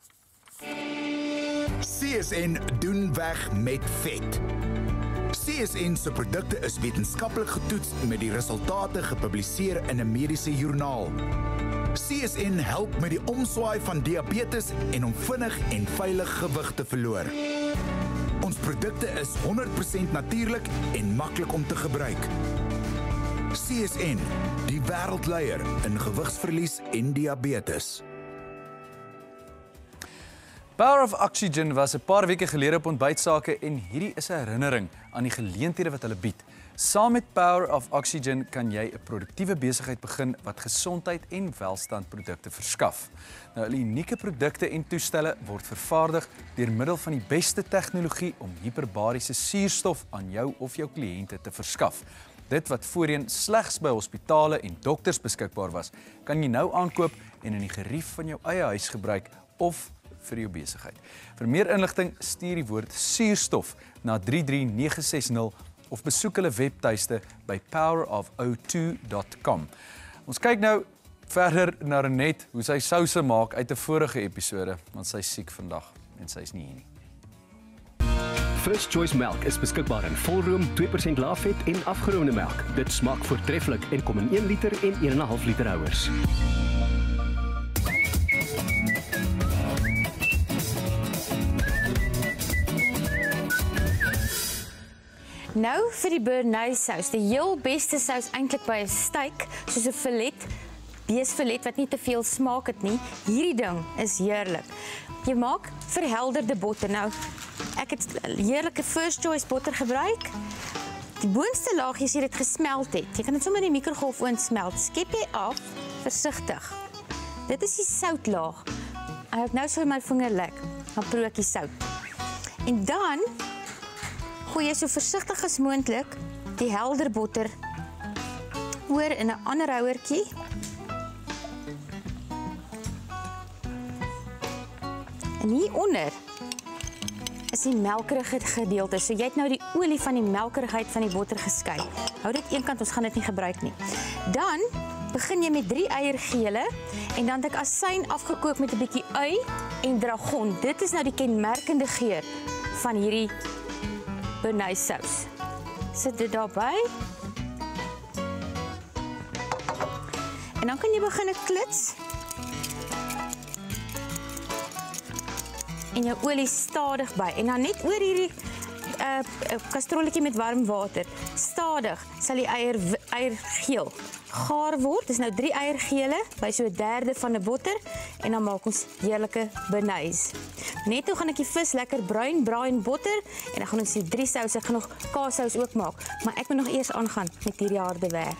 C S N doen weg met vet. C S N se produkte is wetenskaplik getoets met die resultate gepubliseer in 'n mediese joernaal. C S N help met die omswaai van diabetes en om vinnig en veilig gewig te verloor. Ons produkte is honderd persent natuurlik en maklik om te gebruik. C S N, die wêreldleier in gewigsverlies en diabetes. Power of Oxygen was 'n paar weke gelede op Ontbytsake en hierdie is 'n herinnering aan die geleenthede wat hulle bied. Saam met Power of Oxygen kan jy 'n produktiewe besigheid begin wat gesondheid en welstand produkte verskaf. Nou, hulle unieke produkte en toestelle word vervaardig deur middel van die beste tegnologie om hiperbariese suurstof aan jou of jou kliënte te verskaf. Dit wat voorheen slegs by hospitale en dokters beskikbaar was, kan jy nou aankoop en in die gerief van jou eie huis gebruik of vir jou besigheid. Vir meer inligting stuur die woord suurstof na drie drie nege ses nul of besoek hulle webtuiste by power of o twee dot com. Ons kyk nou verder na Renet hoe sy souse maak uit 'n vorige episode, want sy is siek vandag en sy is nie hier nie. First Choice melk is beskikbaar in volroom, twee persent laafvet en afgeroomde melk. Dit smaak voortreffelik en kom in een liter en een en 'n half liter houers. Nou vir die Béarnaise sous, die heel beste sous eintlik by 'n steak, soos 'n filet, beesfilet wat nie te veel smaak het nie. Hierdie ding is heerlik. Jy maak verhelderde botter. Nou, ek het heerlike First Choice botter gebruik. Die boonste laag, as jy dit gesmelt het, jy kan dit sommer in die mikrogolfoond smelt. Skep jy af, versigtig. Dit is die soutlaag. Ek het nou so in my vinger lek, dan proe ek die sout. En dan gooi jy so versigtig as moontlik die helder botter oor in 'n ander houertjie. En hieronder is die melkerige gedeelte. So jy het nou die olie van die melkerigheid van die botter geskei. Hou dit eenkant, ons gaan dit nie gebruik nie. Dan begin jy met drie eiergele en dan het ek asyn afgekook met 'n bietjie ui en dragon. Dit is nou die kenmerkende geur van hierdie Béarnaise sous. Sit dit daarby. En dan kan jy begin klits. En jou olie stadig by. En dan net oor hierdie uh, kastrolletjie met warm water. Stadig sal die eier eiergeel gaar word. Dis nou drie eiergele by so 'n derde van 'n botter en dan maak ons heerlike Béarnaise. Net toe gaan ek die vis lekker bruin braai in botter en dan gaan ons die drie souse, ek gaan nog kaassous ook maak, maar ek moet nog eers aangaan met hierdie harde werk.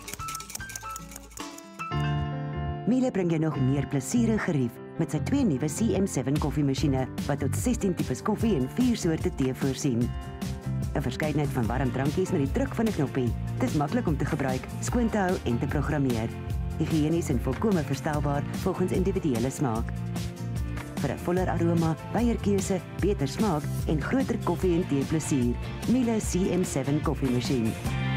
Miele bring jou nog meer plesier en gerief met sy twee nuwe C M sewe koffiemasjiene wat tot sestien tipes koffie en vier soorte tee voorsien. 'n Verskeidenheid van warm drankies met die druk van 'n knoppie. Dit is maklik om te gebruik, skoon te hou en te programmeer. Higiënies en volkome verstelbaar volgens individuele smaak. Vir 'n voller aroma, wyeer keuse, beter smaak en groter koffie en tee plesier. Miele C M sewe koffiemasjien.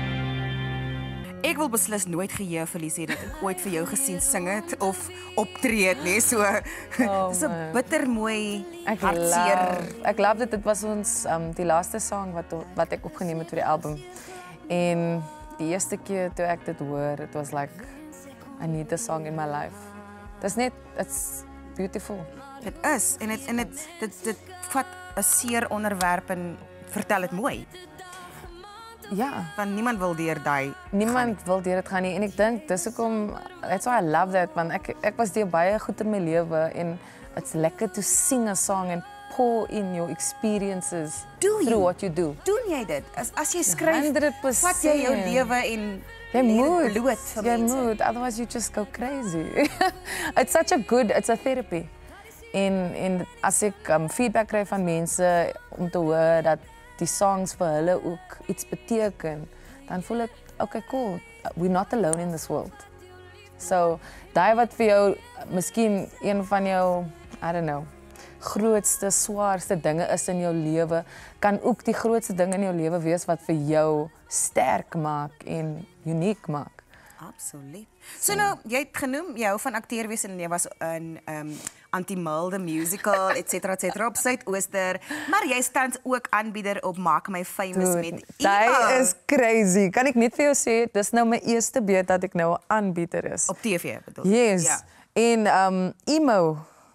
Ek wil beslis nooit geheue verlies hê dat ek ooit vir jou gesien sing het of optree het nie. So Oh, dis 'n bittermooi Ek hartseer. love, ek love dit. Dit was ons um, die laaste song wat wat ek opgeneem het vir die album. En die eerste keer toe ek dit hoor, it was like I need the song in my life. Dis net it's beautiful. Dit is en dit en dit dit dit vat 'n seer onderwerp en vertel dit mooi. Ja, want niemand wil deur daai niemand wil deur dit gaan nie en ek dink dis hoekom that's why I love that want ek ek was deur baie goed in my lewe en it's lekker to sing a song and pour in your experiences Doe through what you do. Doen jy dit? As as jy skryf, honderd persent. vat jy jou lewe en jy moet bloot vir jy mense. moet otherwise you just go crazy. It's such a good, it's a therapy. En en as ek um, feedback kry van mense om te hoor dat die songs vir hulle ook iets beteken, dan voel ek, okay, cool, we're not alone in this world. So, daai wat vir jou, miskien een van jou, I don't know, grootste, swaarste dinge is in jou lewe, kan ook die grootste ding in jou lewe wees wat vir jou sterk maak en uniek maak. Absoluut. So nou, jy het genoem, jy hou van akteur wees en jy was in um, Anti-Milde musical, et cetera, et cetera, op Suidooster, maar jy is tans ook aanbieder op Maak My Famous Dude, met die Emo. is crazy. Kan ek net vir jou sê, dis nou my eerste beurt dat ek nou 'n aanbieder is. Op T V bedoel? Yes. Ja. En um, Emo,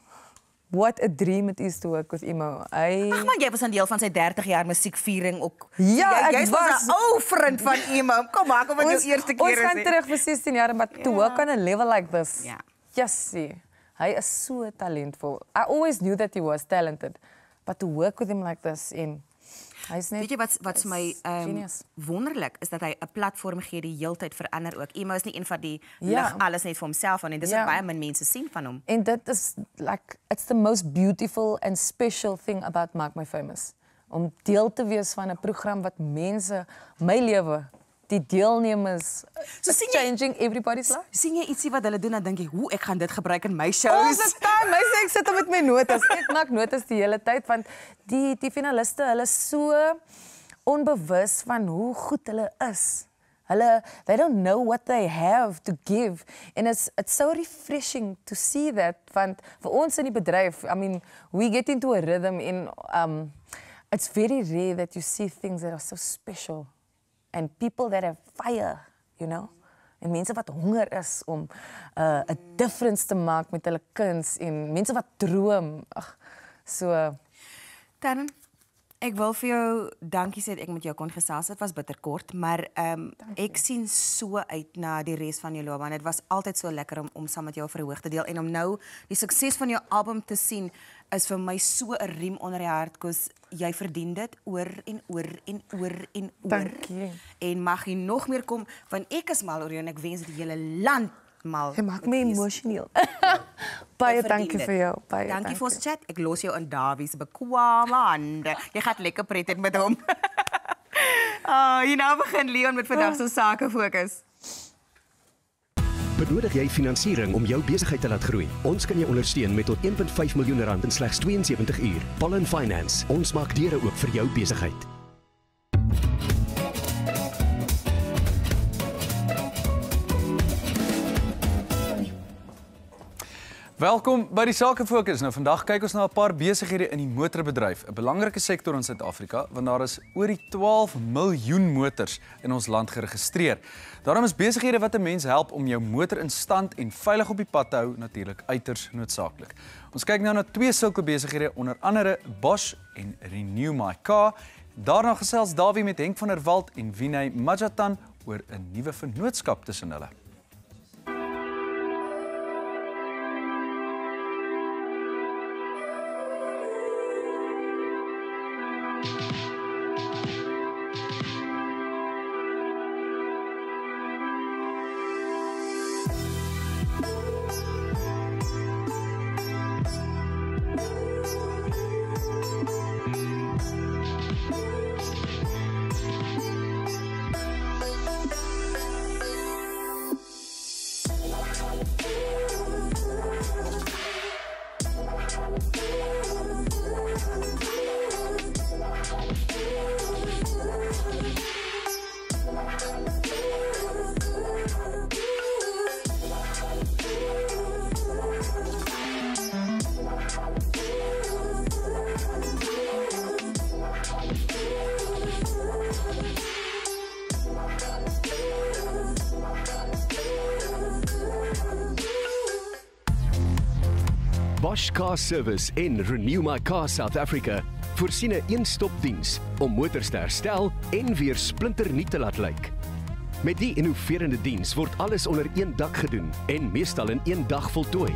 what a dream it is to work with Emo. I... Ag man, jy was 'n deel van sy dertig jaar musiekviering ook. Ja, jy, ek jy was 'n ou vriend van Emo. Kom maak of dit jou eerste keer is. Ons gaan nie. terug vir sixteen jaar, but to Ja. work on a level like this. Ja. Yes, see. Hy is so talentvol. I always knew that he was talented, but to work with him like this in hy's net Weet jy wat wat vir my um, genius. wonderlik is dat hy 'n platform gee die heeltyd vir ander ook. Emo is nie een van die Ja. lig alles net vir homself aan en dis Ja. wat baie min mense sien van hom. En dit is like it's the most beautiful and special thing about Maak My Famous. Om deel te wees van 'n program wat mense, my lewe, die deelnemers, so it's changing everybody's life. Sien jy ietsie wat hulle doen dan dink jy, hoe ek gaan dit gebruik in my All shows. the time. My sê ek sit met my notas. Ek maak notas die hele tyd want die die finaliste, hulle is so onbewus van hoe goed hulle is. Hulle they don't know what they have to give and it's it's so refreshing to see that want vir ons in die bedryf, I mean, we get into a rhythm in um it's very rare that you see things that are so special and people that have fire, you know. En mense wat honger is om 'n uh, 'n difference te maak met hulle kuns en mense wat droom. Ag, so Tannen, ek wil vir jou dankie sê dat ek met jou kon gesels. Dit was bitterkort, maar um, ek sien so uit na die res van jou loopbaan. Dit was altyd so lekker om om saam met jou verhoog te deel en om nou die sukses van jou album te sien is vir my so 'n riem onder die hart, kos jy verdien dit oor en oor en oor en oor. Dankie. En mag jy nog meer kom want ek is mal oor jou en ek wens dat die hele land mal. Jy maak my emosioneel. Baie dankie vir jou. Baie dankie vir ons chat. Ek los jou in Dawie se bekwame hande. Jy gaan lekker pret hê met hom. Ah, hier nou begin Leon met vandag se sake fokus. Benodig jy finansiering om jou besigheid te laat groei? Ons kan jou ondersteun met tot one point five miljoen rand in slegs tweeënsewentig uur. Pollen Finance, ons maak deure oop vir jou besigheid. Welkom by die Sake Fokus. Nou vandag kyk ons na 'n paar besighede in die motorbedryf, 'n belangrike sektor in Suid-Afrika, want daar is oor die twaalf miljoen motors in ons land geregistreer. Daarom is besighede wat 'n mens help om jou motor in stand en veilig op die pad te hou natuurlik uiters noodsaaklik. Ons kyk nou na twee sulke besighede, onder andere Bosch en Renew My Car. Daarna gesels Dawie met Henk van der Walt en Vinay Majatan oor 'n nuwe vennootskap tussen hulle. Bosch Car Service en Renew My Car South Africa voorsien 'n een-stop-diens om motors te herstel en weer splinternuut te laat lyk. Met die innoverende diens word alles onder een dak gedoen en meestal in een dag voltooi.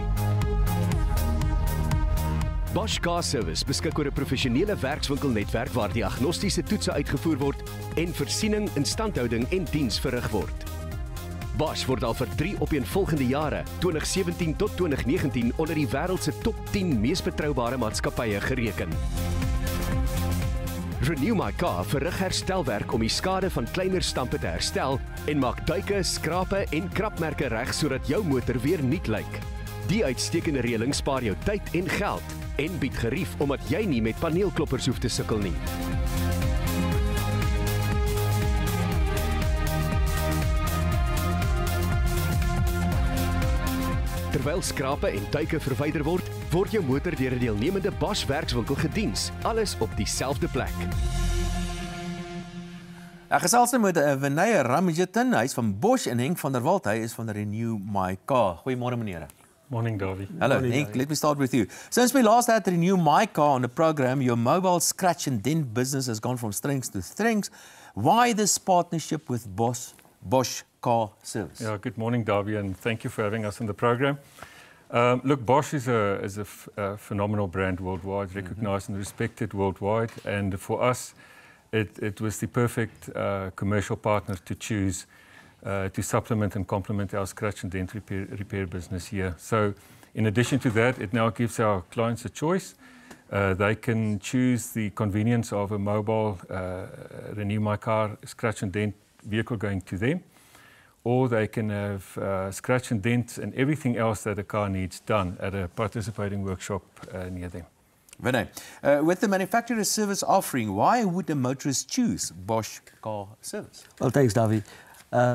Bosch Car Service beskik oor 'n professionele werkswinkelnetwerk waar diagnostiese toetse uitgevoer word en voorsiening, instandhouding en diens verrig word. Bosch word al vir drie opeenvolgende jare, twintig sewentien tot twintig negentien, onder die wêreld se top tien mees betroubare maatskappye gereken. Renew My Car verrig herstelwerk om die skade van kleiner stampe te herstel en maak duike, skrape en krapmerke reg sodat jou motor weer nuut lyk. Die uitstekende reëling spaar jou tyd en geld en bied gerief omdat jy nie met paneelkloppers hoef te sukkel nie. Terwyl skrape en duike verwyder word, word jou motor deur 'n deelnemende Bosch werkswinkel gediens, alles op dieselfde plek. Ek gesels nou met Vinay Ramjetan, hy is van Bosch en Henk van der Walt, hy is van Renew My Car. Goeiemôre meneer. Morning, Davy. Hello, Morning, Henk, Davy. let me start with you. Since we last had Renew My Car on the program, your mobile scratch and dent business has gone from strength to strength. Why this partnership with Bosch, Bosch Car Service? Yeah, good morning, Davy, and thank you for having us on the program. Um, look, Bosch is a, is a, f a phenomenal brand worldwide, recognized mm-hmm. and respected worldwide, and for us, it, it was the perfect uh, commercial partner to choose uh, to supplement and complement our scratch and dent repair, repair business here. So, in addition to that, it now gives our clients a choice. Uh, they can choose the convenience of a mobile uh, Renew My Car scratch and dent vehicle going to them, or they can have uh, scratch and dents and everything else that a car needs done at a participating workshop uh, near them. Vinay, uh, with the manufacturer service offering, why would a motorist choose Bosch Car Service? Well, thanks, Davy. Uh,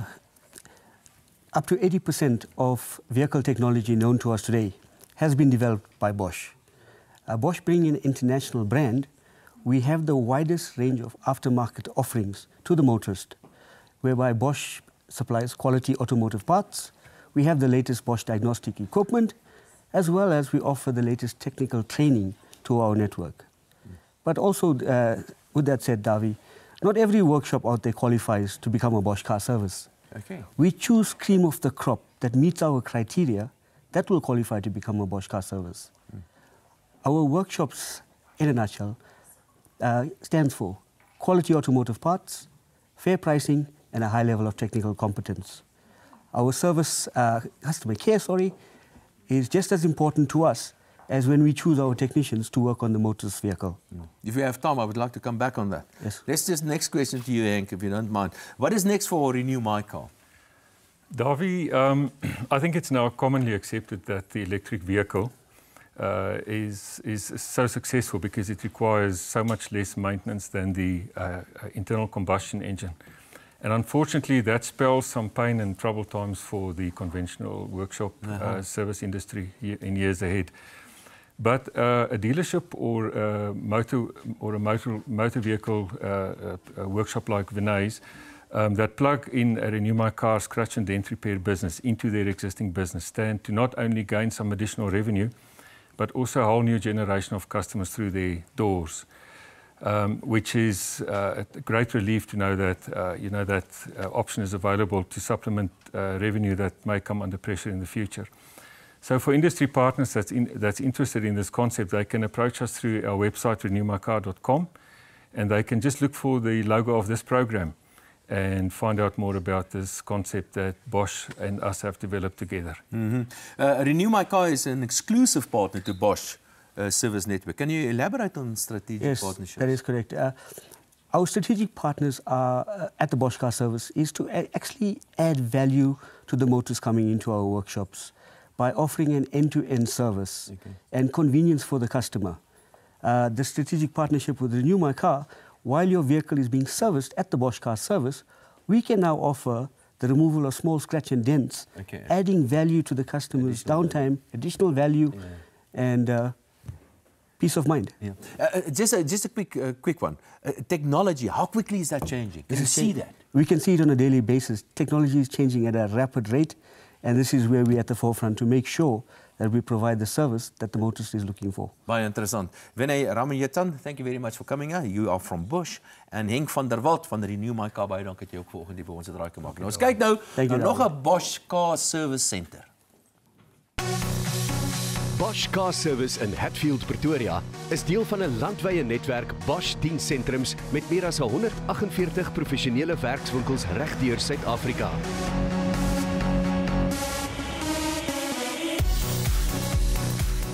up to eighty percent of vehicle technology known to us today has been developed by Bosch. Uh, Bosch being an international brand, we have the widest range of aftermarket offerings to the motorist, whereby Bosch supplies quality automotive parts. We have the latest Bosch diagnostic equipment, as well as we offer the latest technical training to our network. But also, uh, with that said, Davy, not every workshop out there qualifies to become a Bosch Car Service. Okay. We choose cream of the crop that meets our criteria that will qualify to become a Bosch Car Service. Mm. Our workshops, in a nutshell, uh, stands for quality automotive parts, fair pricing, and a high level of technical competence. Our service, uh, customer care, sorry, is just as important to us as when we choose our technicians to work on the motorist vehicle. Mm. If you have time, I would like to come back on that. Yes. Let's just next question to you, Henk, if you don't mind. What is next for Renew My Car? Davy, um, I think it's now commonly accepted that the electric vehicle uh, is, is so successful because it requires so much less maintenance than the uh, internal combustion engine. And unfortunately, that spells some pain and trouble times for the conventional workshop uh-huh. uh, service industry in years ahead. But uh, a dealership or a motor or a motor motor vehicle uh, a workshop like Vinay's um, that plug in a Renew My Car scratch and dent repair business into their existing business stand to not only gain some additional revenue, but also a whole new generation of customers through their doors. Um, which is uh, a great relief to know that uh, you know that uh, option is available to supplement uh, revenue that may come under pressure in the future. So for industry partners that's, in, that's interested in this concept, they can approach us through our website, renew my car dot com, and they can just look for the logo of this program and find out more about this concept that Bosch and us have developed together. Mm-hmm. uh, Renew My Car is an exclusive partner to Bosch Uh, service network. Can you elaborate on strategic yes, partnerships? That is correct. Uh, our strategic partners are uh, at the Bosch Car Service is to a- actually add value to the motors coming into our workshops by offering an end-to-end service okay. and convenience for the customer. Uh, the strategic partnership with Renew My Car, while your vehicle is being serviced at the Bosch Car Service, we can now offer the removal of small scratch and dents, okay. adding value to the customer's additional downtime, value. additional value, yeah. and uh, peace of mind. Yeah. Uh, just, a, just a quick, uh, quick one. Uh, technology, how quickly is that changing? Can you see that? We can see it on a daily basis. Technology is changing at a rapid rate, and this is where we're at the forefront to make sure that we provide the service that the motorist is looking for. Baie interessant. Vinay Ramjetan, thank you very much for coming out. You are from Bosch. En Henk van der Walt van Renew My Car, baie dankie dat jy ook vanoggend hier by ons het raak gemaak. Nou, ons kyk nou na nog 'n Bosch Car Service Center. Bosch Car Service in Hatfield, Pretoria is deel van 'n landwyse netwerk Bosch dienssentrums met meer as honderd agt en veertig professionele werkswinkels regdeur Suid-Afrika.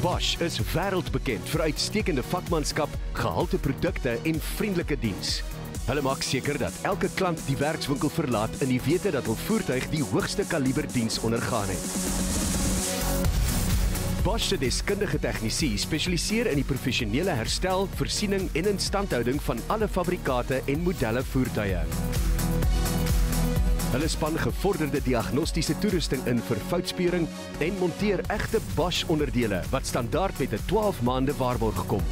Bosch is wêreldbekend vir uitstekende vakmanskap, gehalte produkte en vriendelike diens. Hulle maak seker dat elke klant die werkswinkel verlaat in die wete dat hul voertuig die hoogste kaliber diens ondergaan het. Bosch se deskundige tegnisië spesialiseer in die professionele herstel, voorsiening en instandhouding van alle fabrikate en modelle voertuie. Hulle span gevorderde diagnostiese toerusting in vir foutspeuring en monteer egte Bosch onderdele wat standaard met 'n twaalf maande waarborg kom.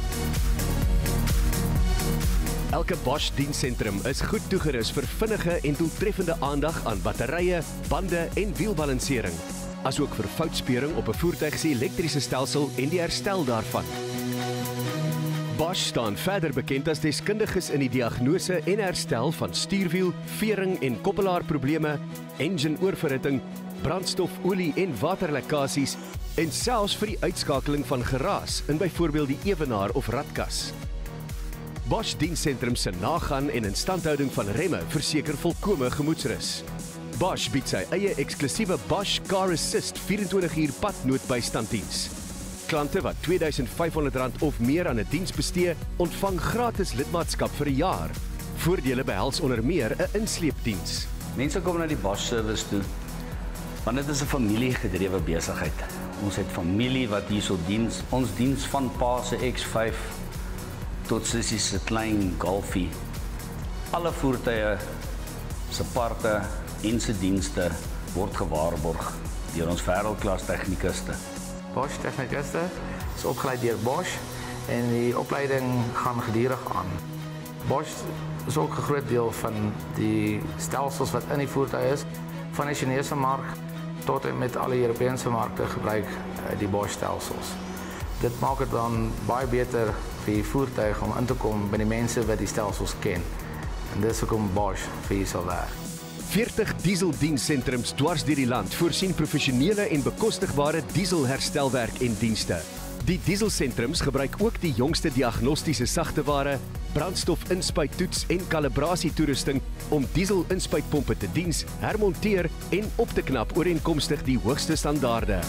Elke Bosch diensentrum is goed toegerus vir vinnige en doeltreffende aandag aan batterye, bande en wielbalansering, asook vir foutspeuring op 'n voertuig se elektriese stelsel en die herstel daarvan. Bosch staan verder bekend as deskundiges in die diagnose en herstel van stuurwiel, vering en koppelaarprobleme, engine-oorverhitting, brandstof, olie en waterlekkasies en selfs vir die uitskakeling van geraas in byvoorbeeld die ewenaar of radkas. Bosch diensentrum se nagaan en instandhouding van remme verseker volkome gemoedsrus. Bosch bied sy eie eksklusiewe Bosch Car Assist vyf-en-twintig uur padnoodbystanddiens. Klante wat twee duisend vyf honderd rand of meer aan 'n diens bestee, ontvang gratis lidmaatskap vir 'n jaar. Voordele behels onder meer 'n insleepdiens. Mense kom na die Bosch service toe, want dit is 'n familiegedrewe besigheid. Ons het familie wat hierso diens. Ons diens van pa se X vyf tot sussie se klein Golfie. Alle voertuie se parte en se dienste word gewaarborg deur ons wêreldklas tegnikuste. Bosch tegnikuste is opgeleid deur Bosch en die opleiding gaan gedurig aan. Bosch is ook 'n groot deel van die stelsels wat in die voertuig is, van die Chinese mark tot en met alle Europese markte gebruik die Bosch stelsels. Dit maak dit dan baie beter vir die voertuig om in te kom by die mense wat die stelsels ken. En dis hoekom Bosch vir hier sal werk. veertig dieseldienssentrums dwars deur die land voorsien professionele en bekostigbare dieselherstelwerk en dienste. Die dieselsentrums gebruik ook die jongste diagnostiese sagteware, brandstofinspuittoets en kalibrasietoerusting om dieselinspuitpompe te diens, hermonteer en op te knap ooreenkomstig die hoogste standaarde.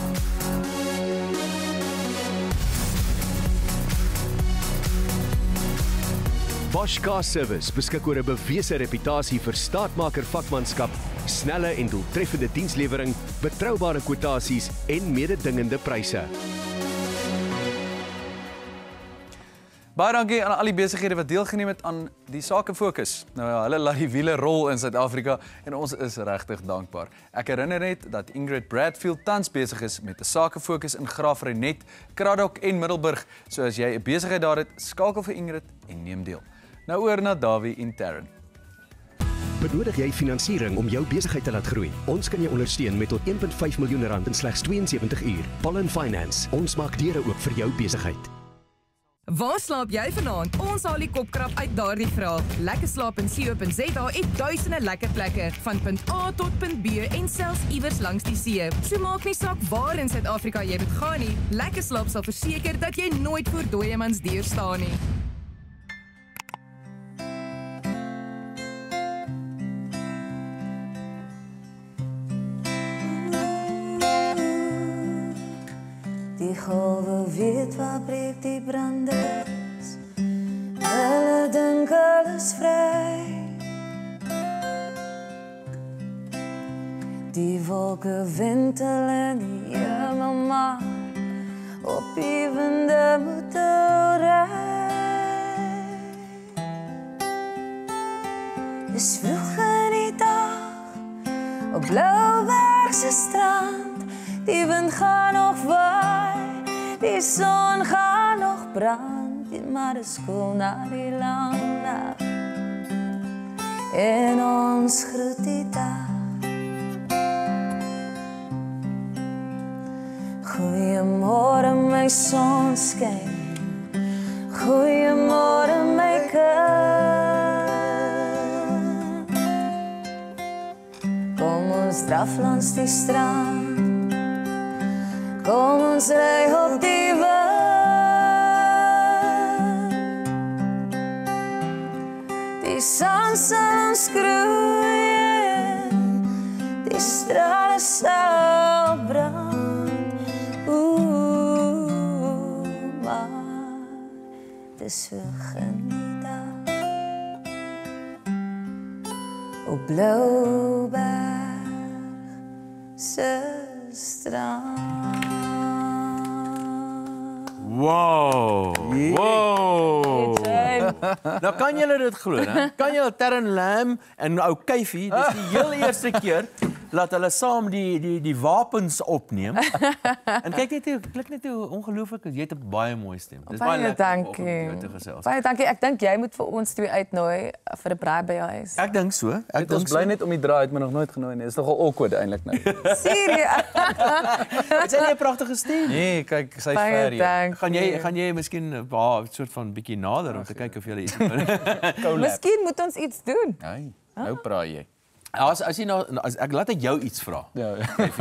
Bosch Car Service beskik oor 'n bewese reputasie vir staatmaker vakmanskap, snelle en doeltreffende dienslewering, betroubare kwotasies en mededingende pryse. Baie dankie aan al die besighede wat deelgeneem het aan die Sake Fokus. Nou ja, hulle laat die wiele rol in Suid-Afrika en ons is regtig dankbaar. Ek herinner net dat Ingrid Bradfield tans besig is met 'n Sake Fokus in Graaf-Reinet, Kraddock en Middelburg. So as jy 'n besigheid daar het, skakel vir Ingrid en neem deel. Nou oor na Davie en Taryn. Benodig jy finansiering om jou besigheid te laat groei? Ons kan jou ondersteun met tot een komma vyf miljoen rand in slegs twee en sewentig uur. Pollen Finance, ons maak deure oop vir jou besigheid. Waar slaap jy vanaand? Ons haal die kopkrap uit daardie vraag. Lekker slaap en C O punt Z A het duisende lekker plekke van punt A tot punt B en selfs iewers langs die see. So maak nie saak waar in Suid-Afrika jy moet gaan nie. Lekker slaap sal verseker dat jy nooit voor dooiemans deur staan nie. Die golwe weet waar breek die branders. Hulle dink hulle is vry. Die wolke wintel en die hemel maar op die winde motorrij. Dis vroeg in die dag op Blauwbergse strand. Die wind gaan nog waai, die son gaan nog brand, maar dis koel na die lang nag. En ons groet die dag. Goeiemôre my sonskyn, goeiemôre my kind. Kom ons draf langs die strand. Kom ons ry op die wind. Die son sal ons groei, die strale sal brand. Oeh. so geniet dag op Blouberg se strand. Wow. Wow. Nou kan julle dit glo, hè? Kan julle Terren Lam en ou Kyfie, dis die heel eerste keer laat hulle saam die die die wapens opneem. En kyk net hoe klink net hoe ongelooflik is. Jy het 'n baie mooi stem. Dis baie lekker om op jou te gesels. Baie dankie. Ek dink jy moet vir ons twee uitnooi vir 'n braai by jou huis. Ek dink so. Ek dink ons bly net om die draai het my nog nooit genooi nie. Dis nogal awkward eintlik nou. Serieus? Dit is 'n pragtige stem. Nee, kyk, sy's Baie ver hier. dankie. Gaan jy gaan jy miskien 'n uh, soort van bietjie nader om te kyk of jy iets kan. Miskien moet ons iets doen. Nee, nou praai jy. As as jy nou as ek laat ek jou iets vra. Ja.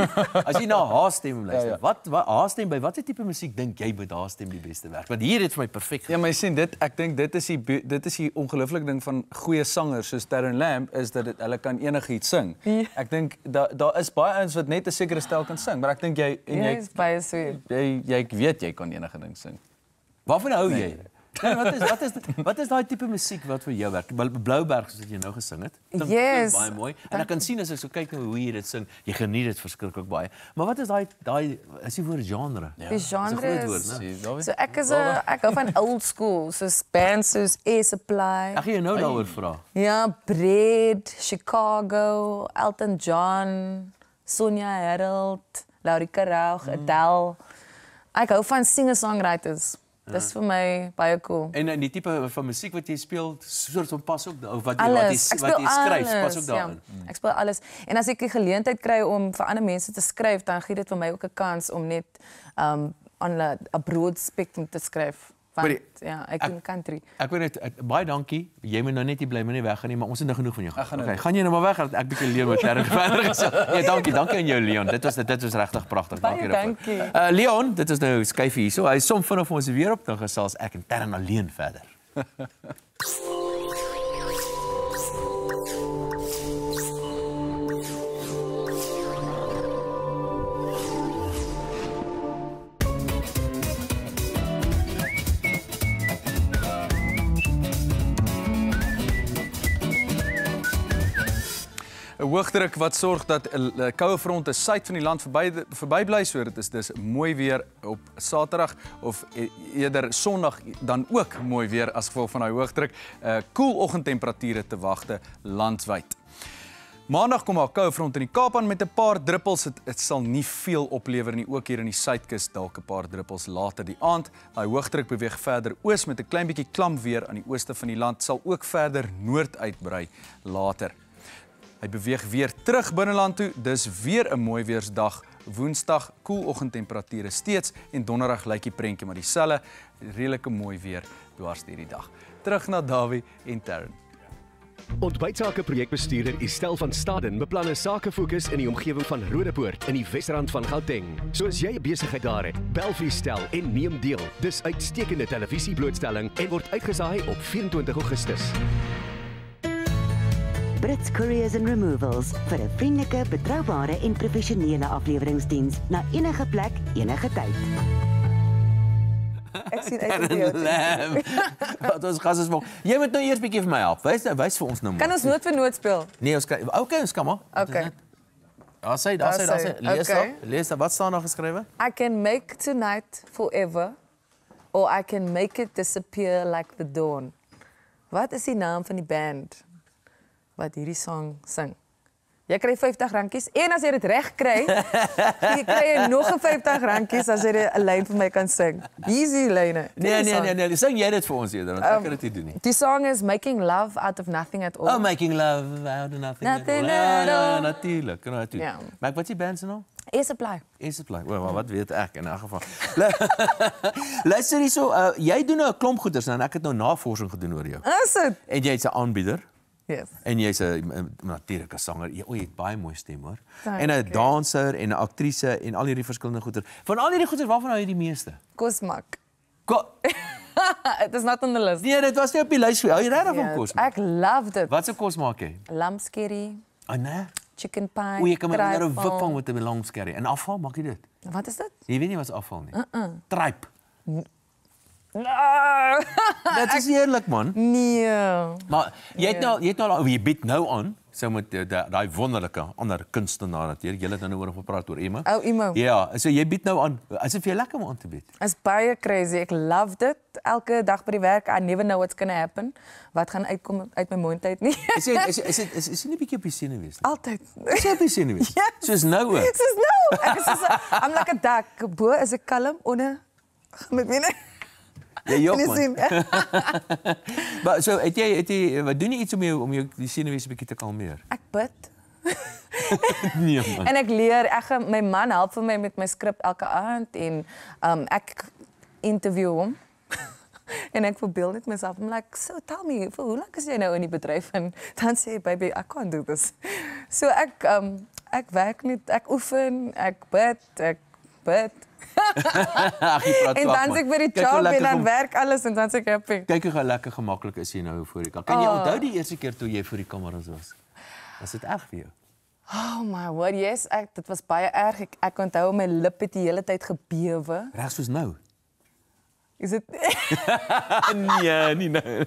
As jy na haar stem luister, Ja, ja. wat wat haar stem by watter tipe musiek dink jy by haar stem die beste werk? Want hier het vir my perfek. Ja, maar jy sien dit, ek dink dit is die be- dit is die ongelooflike ding van goeie sangers soos Terren Lam is dat dit hulle kan enigiets sing. Ja. Ek dink daar daar is baie ouens wat net 'n sekere styl kan sing, maar ek dink jy en Jy jy is baie sweet. jy jy ek weet jy kan enige ding sing. Waarvan hou jy? Nee. Nee, wat is wat is wat is daai tipe musiek wat vir jou werk? Blouberg soos wat jy nou gesing het. Klink- Yes. klink baie mooi. En ek kan sien as ek so kyk na hoe jy dit sing, jy geniet dit verskriklik baie. Maar wat is daai daai is die woord genre? Die genre Dis 'n groot is, woord, né? so ek is 'n ek hou van old school, soos bands soos Air Supply. Ek gaan jou nou daaroor vra. Ja, Bread, Chicago, Elton John, Sonja Harold, Laurie Karauw, Adele. Ek hou van singer-songwriters. Dis vir my baie cool. En en die tipe van musiek wat jy speel, soort van pas ook of wat jy Alles. wat Ek jy speel wat jy skryf, pas alles, ook daarin. Ja. Ek speel alles. En as ek die geleentheid kry om vir ander mense te skryf, dan gee dit vir my ook 'n kans om net um on a, a broad spectrum te skryf. Want Maar die- ja, ek ek- doen country. Ek weet net ek, baie dankie. Jy moet nou net hier bly, moenie weggaan nie, maar ons het nou genoeg van jou. Ek gaan nou Okay, weg. gaan jy nou maar weg dat ek bietjie Leon met Terren verder gesels. Ja, dankie, dankie aan jou Leon. Dit was dit was regtig pragtig. Dankie Baie dankie. Uh, Leon, dit is nou Skyfie hier. So hy som vinnig vir ons weer op, dan gesels ek en Terren alleen verder. Een hoogdruk wat sorg dat 'n koue fronte suid van die land verby verby bly, so dit is dis mooi weer op Saterdag of e- eerder Sondag dan ook mooi weer as gevolg van daai hoogdruk. Uh koel oggendtemperature te wagte landwyd. Maandag kom 'n koue front in die Kaap aan met 'n paar druppels. Dit, dit sal nie veel oplewer nie, ook hier in die suidkus dalk 'n paar druppels later die aand. Daai hoogdruk beweeg verder oos met 'n klein bietjie klam weer aan die ooste van die land, sal ook verder noord uitbrei later. Hy beweeg weer terug binneland toe. Dis weer 'n mooi weersdag. Woensdag koel oggendtemperature steeds en donderdag lyk die prentjie maar dieselfde. Redelike mooi weer dwars deur die dag. Terug na Dawie en Terren. Ontbytsake projekbestuurder Estel van Staden beplan 'n sakefokus in die omgewing van Rodepoort in die Wesrand van Gauteng. So as jy 'n besigheid daar het, bel vir Estel en neem deel. Dis uitstekende televisieblootstelling en word uitgesaai op vyf vyf Augustus. Brits Couriers and Removals vir 'n vriendelike, betroubare en professionele afleweringsdiens na enige plek, enige tyd. Ek sien uit op Terren jou. Lam. Wat ons gas is maar. Jy moet nou eers bietjie vir my help. Wys nou, wys vir ons nou maar. Kan ons noot vir noot speel? Nee, ons kan. Okay, ons kan maar. Okay. Daar sê, daar sê, daar sê. Lees Okay. daar. Lees daar. Wat staan daar geskrywe? I can make tonight forever or I can make it disappear like the dawn. Wat is die naam van die band wat hierdie song sing? Jy kry vyftig randjies en as jy dit reg kry, jy kry jy nog 'n vyftig randjies as jy 'n lyn vir my kan sing. Easy lyne. Nee, nee, nee, nee, sing jy dit vir ons eerder, want ek Um, kan dit nie doen nie. Die song is Making Love Out of Nothing at All. Oh, making love out of nothing. Nothing Ja, at ja, all. natuurlijk, natuurlijk. Ja. Maar wat is die band se naam? Air Supply. Air Supply. Wel, maar wat weet ek in elk geval. Luister hierso, uh, jy doen nou 'n klomp goeders nou en ek het nou navorsing gedoen oor jou. Is dit? En jy's 'n aanbieder. Yes. En jy's 'n natuurlike sanger. Jy o, jy het baie mooi stem hoor. Dankie. En 'n danser en 'n aktrise en al hierdie verskillende goeders. Van al hierdie goeders waarvan hou jy die meeste? Kosmak. Ko It is not on the list. Nee, dit was nie op die lys vir. Hou jy regtig van Yes, kos? Ek love dit. Wat se kos maak jy? Lamskerry, Ah nee. chicken pie. O, jy kan met 'n kruidval. wip van met 'n long skerry. En afval maak jy dit? Wat is dit? Jy weet nie wat is afval nie. Uh-uh. Tripe. No. Dit is eerlik, man. Nee. Maar jy het Nee. nou, jy het nou, jy bied nou aan, so met daai wonderlike ander kunstenaar natuurlik. Jy het nou oor gepraat oor Emma. Oh, Emma. Ja, so jy bied nou aan. Is dit vir jou lekker om aan te bied? Is baie crazy. Ek love dit. Elke dag by die werk, I never know what's gonna happen. Wat gaan uitkom uit my mond uit nie. Is jy is is is is jy nie bietjie op die senuwees nie? Altyd. Is jy op die senuwees? Ja. Soos nou ook. Soos nou. Ek is soos 'n- I'm like a duck. Bo is ek kalm, onder met my. Ja, jok, En jy man. sien, Maar so het jy het jy wat doen jy iets om jou om jou die senuwees 'n bietjie te kalmeer? Ek bid. Nee man. En ek leer, ek gaan- my man help vir my met my skrip elke aand en um ek interview hom. En ek verbeel net myself, I'm like, so tell me, vir hoe lank is jy nou in die bedryf? En dan sê hy, baby, I can't do this. So ek um ek werk net, ek oefen, ek bid, ek bid. Ag, jy praat En klap, dan man. sê ek by die Kyk hoe job lekker en dan gem- werk alles en dan sê ek happy. Kyk hoe lekker gemaklik is jy nou voor die kamera. Kan jy Oh. onthou die eerste keer toe jy voor die kameras was? Was dit erg vir jou? Oh my word, yes, ek, dit was baie erg. Ek, ek onthou my lip het die hele tyd gebewe. Reg soos nou. Is dit Nee, nie nou.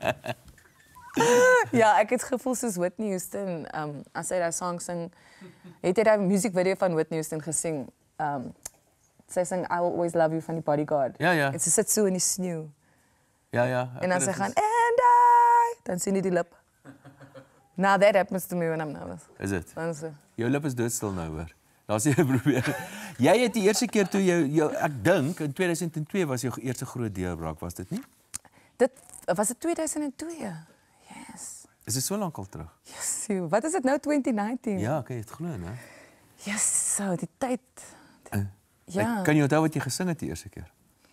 Ja, ek het gevoel soos Whitney Houston, um as hy daai song sing, het hy daai musiekvideo van Whitney Houston gesing. Um sy sing I Will Always Love You van die Bodyguard. Ja, ja. En sy sit so in die sneeu. Ja, ja. En dan ek sy weet gaan dit and I, dan sien jy die lip. Now that happens to me when I'm nervous. is. Is dit? Dan so. Jou lip is doodstil nou hoor. Daar's jy probeer. Jy het die eerste keer toe jou, jou ek dink in twee duisend twee was jou eerste groot deurbraak, was dit nie? Dit was dit twee duisend twee. Yes. Is dit so lank al terug? Yes. joh, Wat is dit nou twenty nineteen? Ja, kan jy dit glo, né? Yes, so die tyd. Ja. Kan jy onthou wat jy gesing het die eerste keer?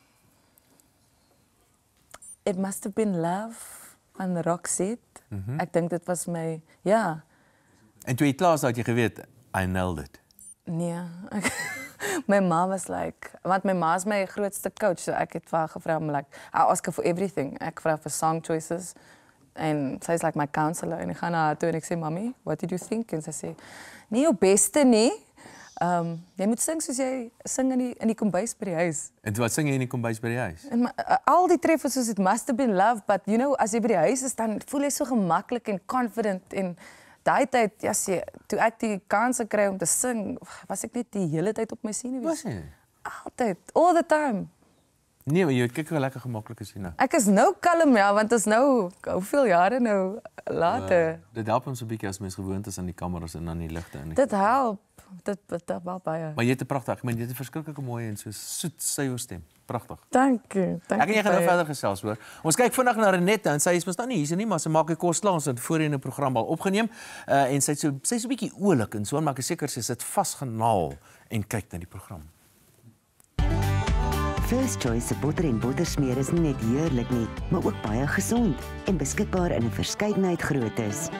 It Must Have Been Love van Roxette. Mhm. Ek dink dit was my, ja, En toe jy klaar was, het jy geweet I nailed it. nee. Ek, my ma was like, want my ma is my grootste coach, so ek het vir haar gevra om like, I ask her for everything. Ek vra vir song choices en sy is like my counselor en ek gaan na haar toe en ek sê, "Mommy, what did you think?" En sy sê, "Nie jou beste nie. Um, jy moet sing soos jy sing in die in die kombuis by die huis." En toe wat sing jy in die kombuis by die huis? En ma, uh, al die treffers soos It Must Have Been Love, but you know, as jy by die huis is, dan voel jy so gemaklik en confident en daai tyd, ja, sê, toe ek die kans gekry om te sing, was ek net die hele tyd op my senuwees. Was jy? Altyd, all the time. Nee, maar jy kyk hoe lekker gemaklik is jy nou. Ek is nou kalm, ja, want dit is nou hoeveel jare nou later. Uh, dit help ons 'n bietjie as mens gewoond is aan die kameras en aan die ligte in. Dit help. Dit dit help wel baie. Maar jy het 'n pragtig, ek meen jy het 'n verskriklike mooi en so soet suiwer stem. Pragtig. Dankie. Dankie. Ek en jy gaan nou baie. verder gesels hoor. Ons kyk vinnig na Renette en sy is mos nou nie hier nie, maar sy maak die kos klaar. Ons het voorheen 'n program al opgeneem. Uh en sy so sy's so 'n bietjie oulik en so, maar ek is seker sy sit vasgenaal en kyk na die program. First Choice se botter en bottersmeer is nie net heerlik nie, maar ook baie gesond en beskikbaar in 'n verskeidenheid groottes.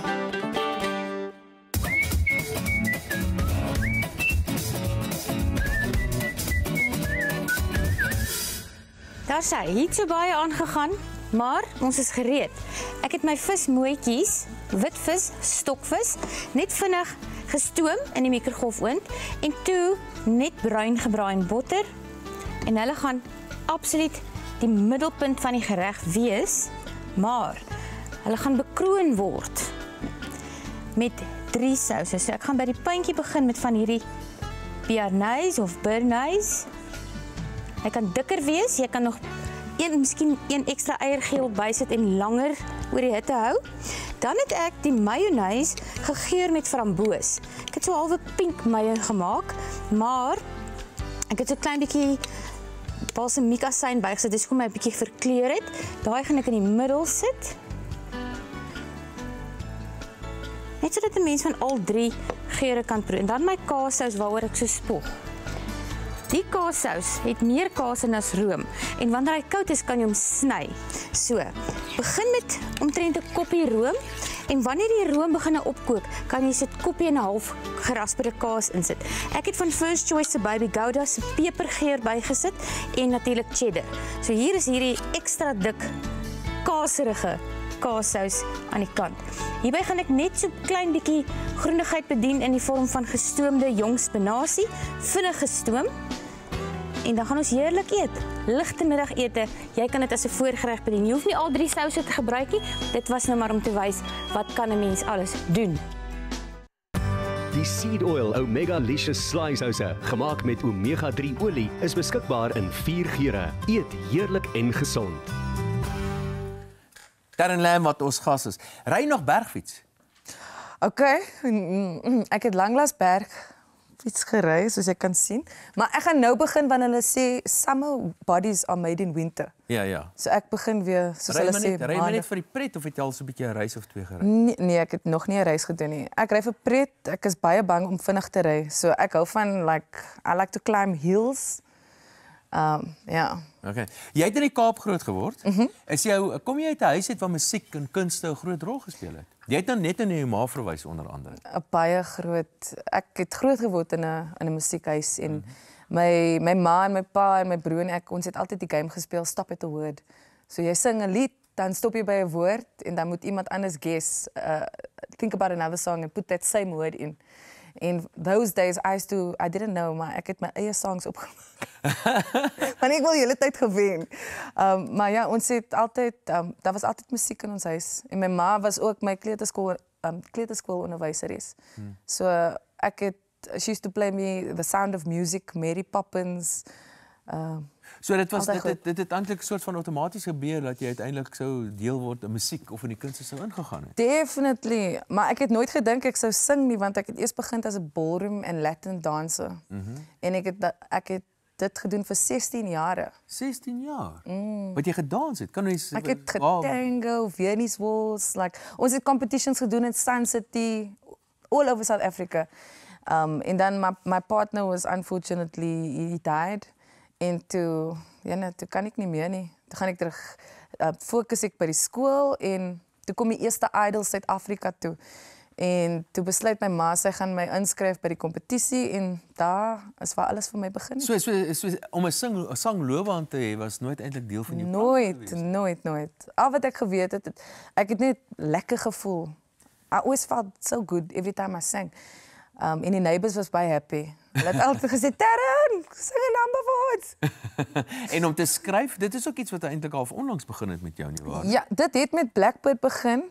Daar sê, het so baie aangegaan, maar ons is gereed. Ek het my vismooitjies, witvis, stokvis, net vinnig gestoom in die mikrogolfoond en toe net bruin gebraai in botter en hulle gaan absoluut die middelpunt van die gereg wees, maar hulle gaan bekroon word met drie souse. So ek gaan by die puntjie begin met van hierdie béarnaise of béarnaise. Hy kan dikker wees, jy kan nog een, miskien een ekstra eiergeel bysit en langer oor die hitte hou. Dan het ek die mayonaise gegeur met framboos. Ek het so halwe pink mayo gemaak, maar ek het so 'n klein bietjie balsamiekasyn bygesit, dis hoekom hy 'n bietjie verkleur het. Daai gaan ek in die middel sit. Net sodat 'n mens van al drie geure kan proe. En dan my kaassous waaroor ek so spog. Die kaassous het meer kaas in as room en wanneer hy koud is kan jy hom sny. So, begin met omtrent 'n koppie room en wanneer die room begin opkook, kan jy sit koppie en 'n half gerasperde kaas insit. Ek het van First Choice se Baby Gouda se pepergeur bygesit en natuurlik cheddar. So hier is hierdie ekstra dik kaaserige kaassous aan die kant. Hierby gaan ek net so klein bietjie groenigheid bedien in die vorm van gestoomde jong spinasie, vinnig gestoom. en dan gaan ons heerlik eet. Ligte middagete. Jy kan dit as 'n voorgereg bedien. Jy hoef nie al drie souse te gebruik nie. Dit was nou maar om te wys wat kan 'n mens alles doen. Die Seed Oil Omega Licious Slicehouse, gemaak met omega drie olie, is beskikbaar in vier geure. Eet heerlik en gesond. Darren Lam wat ons gas is. Ry nog bergfiets? OK, ek het lanklaas bergfiets gery, soos jy kan sien. Maar ek gaan nou begin wanneer hulle sê summer bodies are made in winter. Ja, ja. So ek begin weer, soos hulle sê, ry jy net vir die pret of het jy al so 'n bietjie 'n reis of twee gery? Nee, nee, ek het nog nie 'n reis gedoen nie. Ek ry vir pret. Ek is baie bang om vinnig te ry. So ek hou van like I like to climb hills. Um, ja. Okay. Jy het in die Kaap groot geword. Mm -hmm. Is jou kom jy uit 'n huis uit waar musiek en kunste 'n groot rol gespeel het? Jy het dan net in jou ma verwys onder andere. 'n Baie groot. Ek het groot geword in 'n in 'n musiekhuis en mm -hmm. my my ma en my pa en my broer en ek ons het altyd die game gespeel Stop at a Word. So jy sing 'n lied, dan stop jy by 'n woord en dan moet iemand anders guess, uh, think about another song and put that same word in. In those days I used to I didn't know maar ek het my eie songs opgemaak. Want ek wil die hele tyd gewen. Um, maar ja, ons het altyd um, daar was altyd musiek in ons huis en my ma was ook my kleuterskool um, kleuterskoolonderwyseres. Hmm. So uh, ek het she used to play me The Sound of Music, Mary Poppins. Uh, so dit was dit dit, dit het eintlik 'n soort van outomaties gebeur dat jy uiteindelik sou deel word in musiek of in die kunste sou ingegaan het. Definitely, maar ek het nooit gedink ek sou sing nie want ek het eers begin as 'n ballroom en Latin dancer. Mm-hmm. En ek het ek het dit gedoen vir sestien jare. sestien jaar. Mm. Wat jy gedans het? Kan jy Ek het getango, Venice Waltz, like ons het competitions gedoen in Sun City, all over South Africa. Um, en dan my my partner was unfortunately he died. En toe, ja nee, toe kan ek nie meer nie. Toe gaan ek terug, uh, fokus ek by die skool en toe kom die eerste Idol Suid-Afrika toe. En toe besluit my ma sy gaan my inskryf by die kompetisie en daar is waar alles vir my begin. So so, so om 'n sing 'n sangloopbaan te hê was nooit eintlik deel van jou plan Nooit, nooit, nooit. Al wat ek geweet het, het, ek het net lekker gevoel. I always felt so good every time I sang. Um, en die neighbors was baie happy. Hulle het altyd gesê, Darren, sing 'n number vir ons. En om te skryf, dit is ook iets wat eintlik al onlangs begin het met jou nie waar? Ja, dit het met Blackbird begin.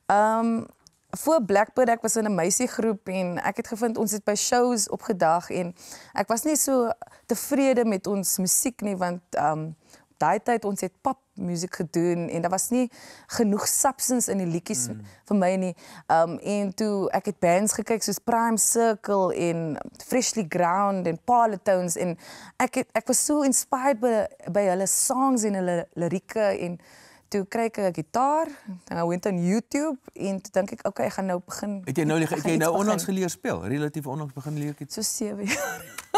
Um, voor Blackbird, ek was in 'n meisiegroep en ek het gevind ons het by shows opgedag en ek was nie so tevrede met ons musiek nie want um, daai tyd ons het popmusiek gedoen en daar was nie genoeg substance in die liedjies mm. vir my nie. Um, en toe ek het bands gekyk soos Prime Circle en Freshly Ground en Parlotones en ek het ek was so inspired by by hulle songs en hulle lirieke en toe kry ek 'n gitaar, dan I went on YouTube en toe dink ek okay, ek gaan nou begin. Het jy nou het jy nou onlangs geleer speel? Relatief onlangs begin leer so sewe jaar.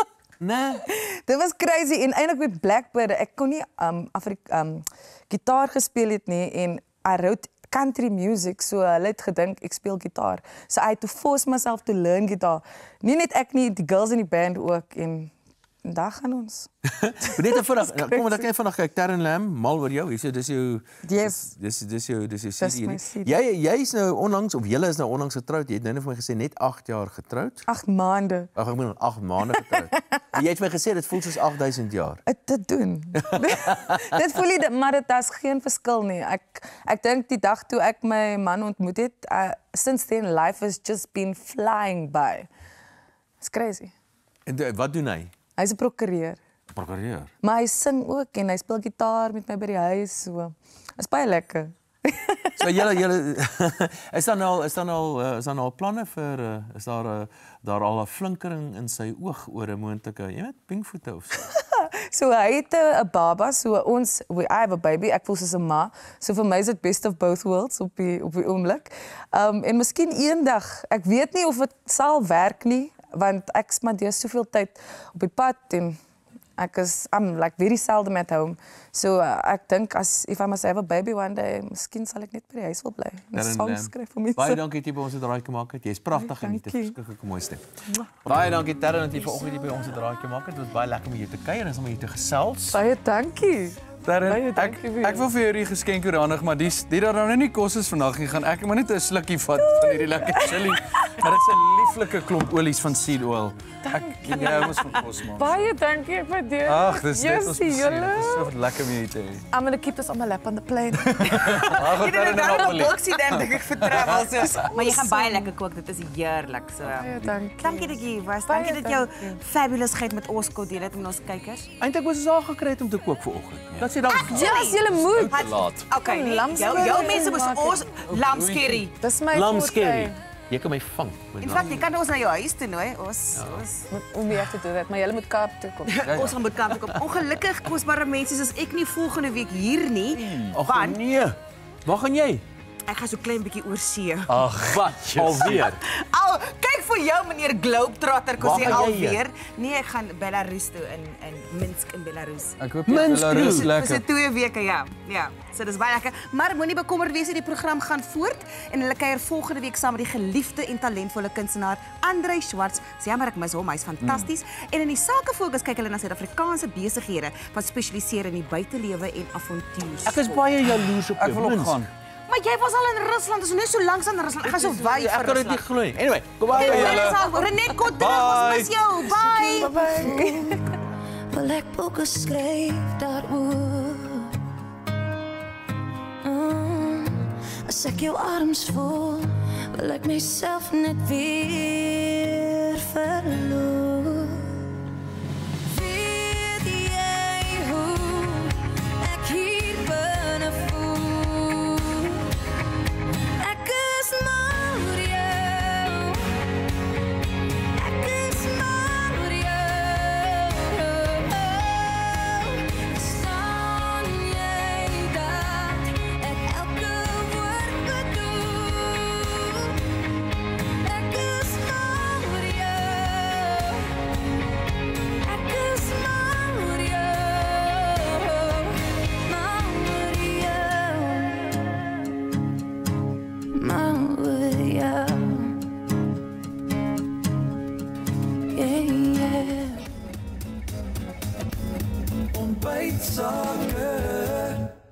Nee. Dit was crazy en eintlik met Blackbird, ek kon nie um Afrika um gitaar gespeel het nie en I wrote country music, so hulle het gedink ek speel gitaar. So I had to force myself to learn gitaar. Nie net ek nie, die girls in die band ook en En daar gaan ons. Net vinnig, kom maar dan kan jy vinnig kyk Darren Lam, mal oor jou. Hier dis jou Yes. Dis dis jou dis jou Dis C D. my C D. Jy jy's nou onlangs of julle is nou onlangs getroud. Jy het nou net vir my gesê net agt jaar getroud. agt maande. Ag ek bedoel agt maande getroud. Jy het my gesê dit voel soos agt duisend jaar. Dit doen. Dit voel nie, maar dit is geen verskil nie. Ek ek dink die dag toe ek my man ontmoet het, uh, since then life has just been flying by. It's crazy. En de, wat doen hy? Hy's 'n prokureur. Prokureur. Maar hy sing ook en hy speel gitaar met my by die huis, so. Is baie lekker. So julle julle is dan al is dan al is dan al planne vir is daar 'n daar al 'n flinkering in sy oog oor 'n moontlike, jy weet, pinkvoete of so. So hy het 'n baba, so ons we I have a baby, ek voel soos 'n ma. So vir my is dit best of both worlds op die op die oomblik. Um en miskien eendag, ek weet nie of dit sal werk nie, want ek spandeer soveel tyd op die pad en ek is I'm like very seldom at home. So uh, ek dink as if I must have a baby one day, miskien sal ek net by die huis wil bly. 'n Song skryf vir mense. Baie dankie dat jy by ons 'n draaitjie gemaak het. Jy's pragtig en jy het 'n verskriklike mooi stem. Baie dankie Darren dat jy vanoggend hier by ons 'n draaitjie gemaak het. Dit was baie lekker om jou te kuier en om jou te gesels. Baie dankie. Darren, ek ek wil vir jou hierdie geskenk oorhandig, maar dis dit daar nou nie kos is vandag nie, gaan ek maar net 'n slukkie vat van hierdie lekker chili. Maar dit is 'n lieflike klomp olies van seed oil. Ek jy hou mos van kos man. Baie dankie, ek waardeer. Ag, dis net ons Jessie, plesier. julle. Dit is so lekker om hier te hê. I'm gonna keep this on my lap on the plane. Ag, Jy het nou 'n boksie dan dink ek vir travel so. Maar jy gaan baie lekker kook, dit is heerlik so. Baie dankie. Dankie dat jy was. Dankie dat jou fabulousheid met ons kon deel het met ons kykers. Eintlik was ons al gekry het om te kook vanoggend. Dat sê dan Ja, as jy moet. laat. Okay, nee, jou jou mense moes ons lamskerry. Dis my Lamskerry. Jy kan my vang. In feite, jy kan ons na jou huis toe nooi. Ons ons we have to do that, maar jy moet Kaap toe kom. Ons gaan moet Kaap toe kom. Ongelukkig kosbare mense soos ek nie volgende week hier nie. Ag nee. Waar gaan jy? Ek gaan so klein bietjie oor see. Ag, wat? Alweer. Al, kyk vir jou meneer Globetrotter, kos Waar jy gaan jy heen? alweer. Nee, ek gaan Belarus toe in in Minsk in Belarus. Ek hoop jy Belarus lekker. Dis twee weke ja. Ja. So dis baie lekker. Maar moenie bekommerd wees, die program gaan voort en hulle kuier volgende week saam met die geliefde en talentvolle kunstenaar Andrei Schwartz. Dis jammer ek mis hom, hy's fantasties. Mm. En in die Sake Fokus kyk hulle na Suid-Afrikaanse besighede wat spesialiseer in die buitelewe en avontuur. Ek is baie jaloers op jou. Ek wil ook gaan. Maar jy was al in Rusland, dis net so langs aan Rusland. Ek gaan so wy vir Ek kan dit nie Rusland. glo nie. Anyway, kom by julle. Renet kom terug, ons mis jou. Bye. Bye. Wil ek boeke skryf daaroor mm, As ek jou arms voel wil ek myself net weer verloor Weet jy hoe ek hier binne voel Ek is mal oor jou Ek is mal oor jou Staan jy dat ek elke woord bedoel Ek is mal oor jou Ek is mal oor jou Mal oor jou Mal oor jou Yeah, yeah Ontbyt sake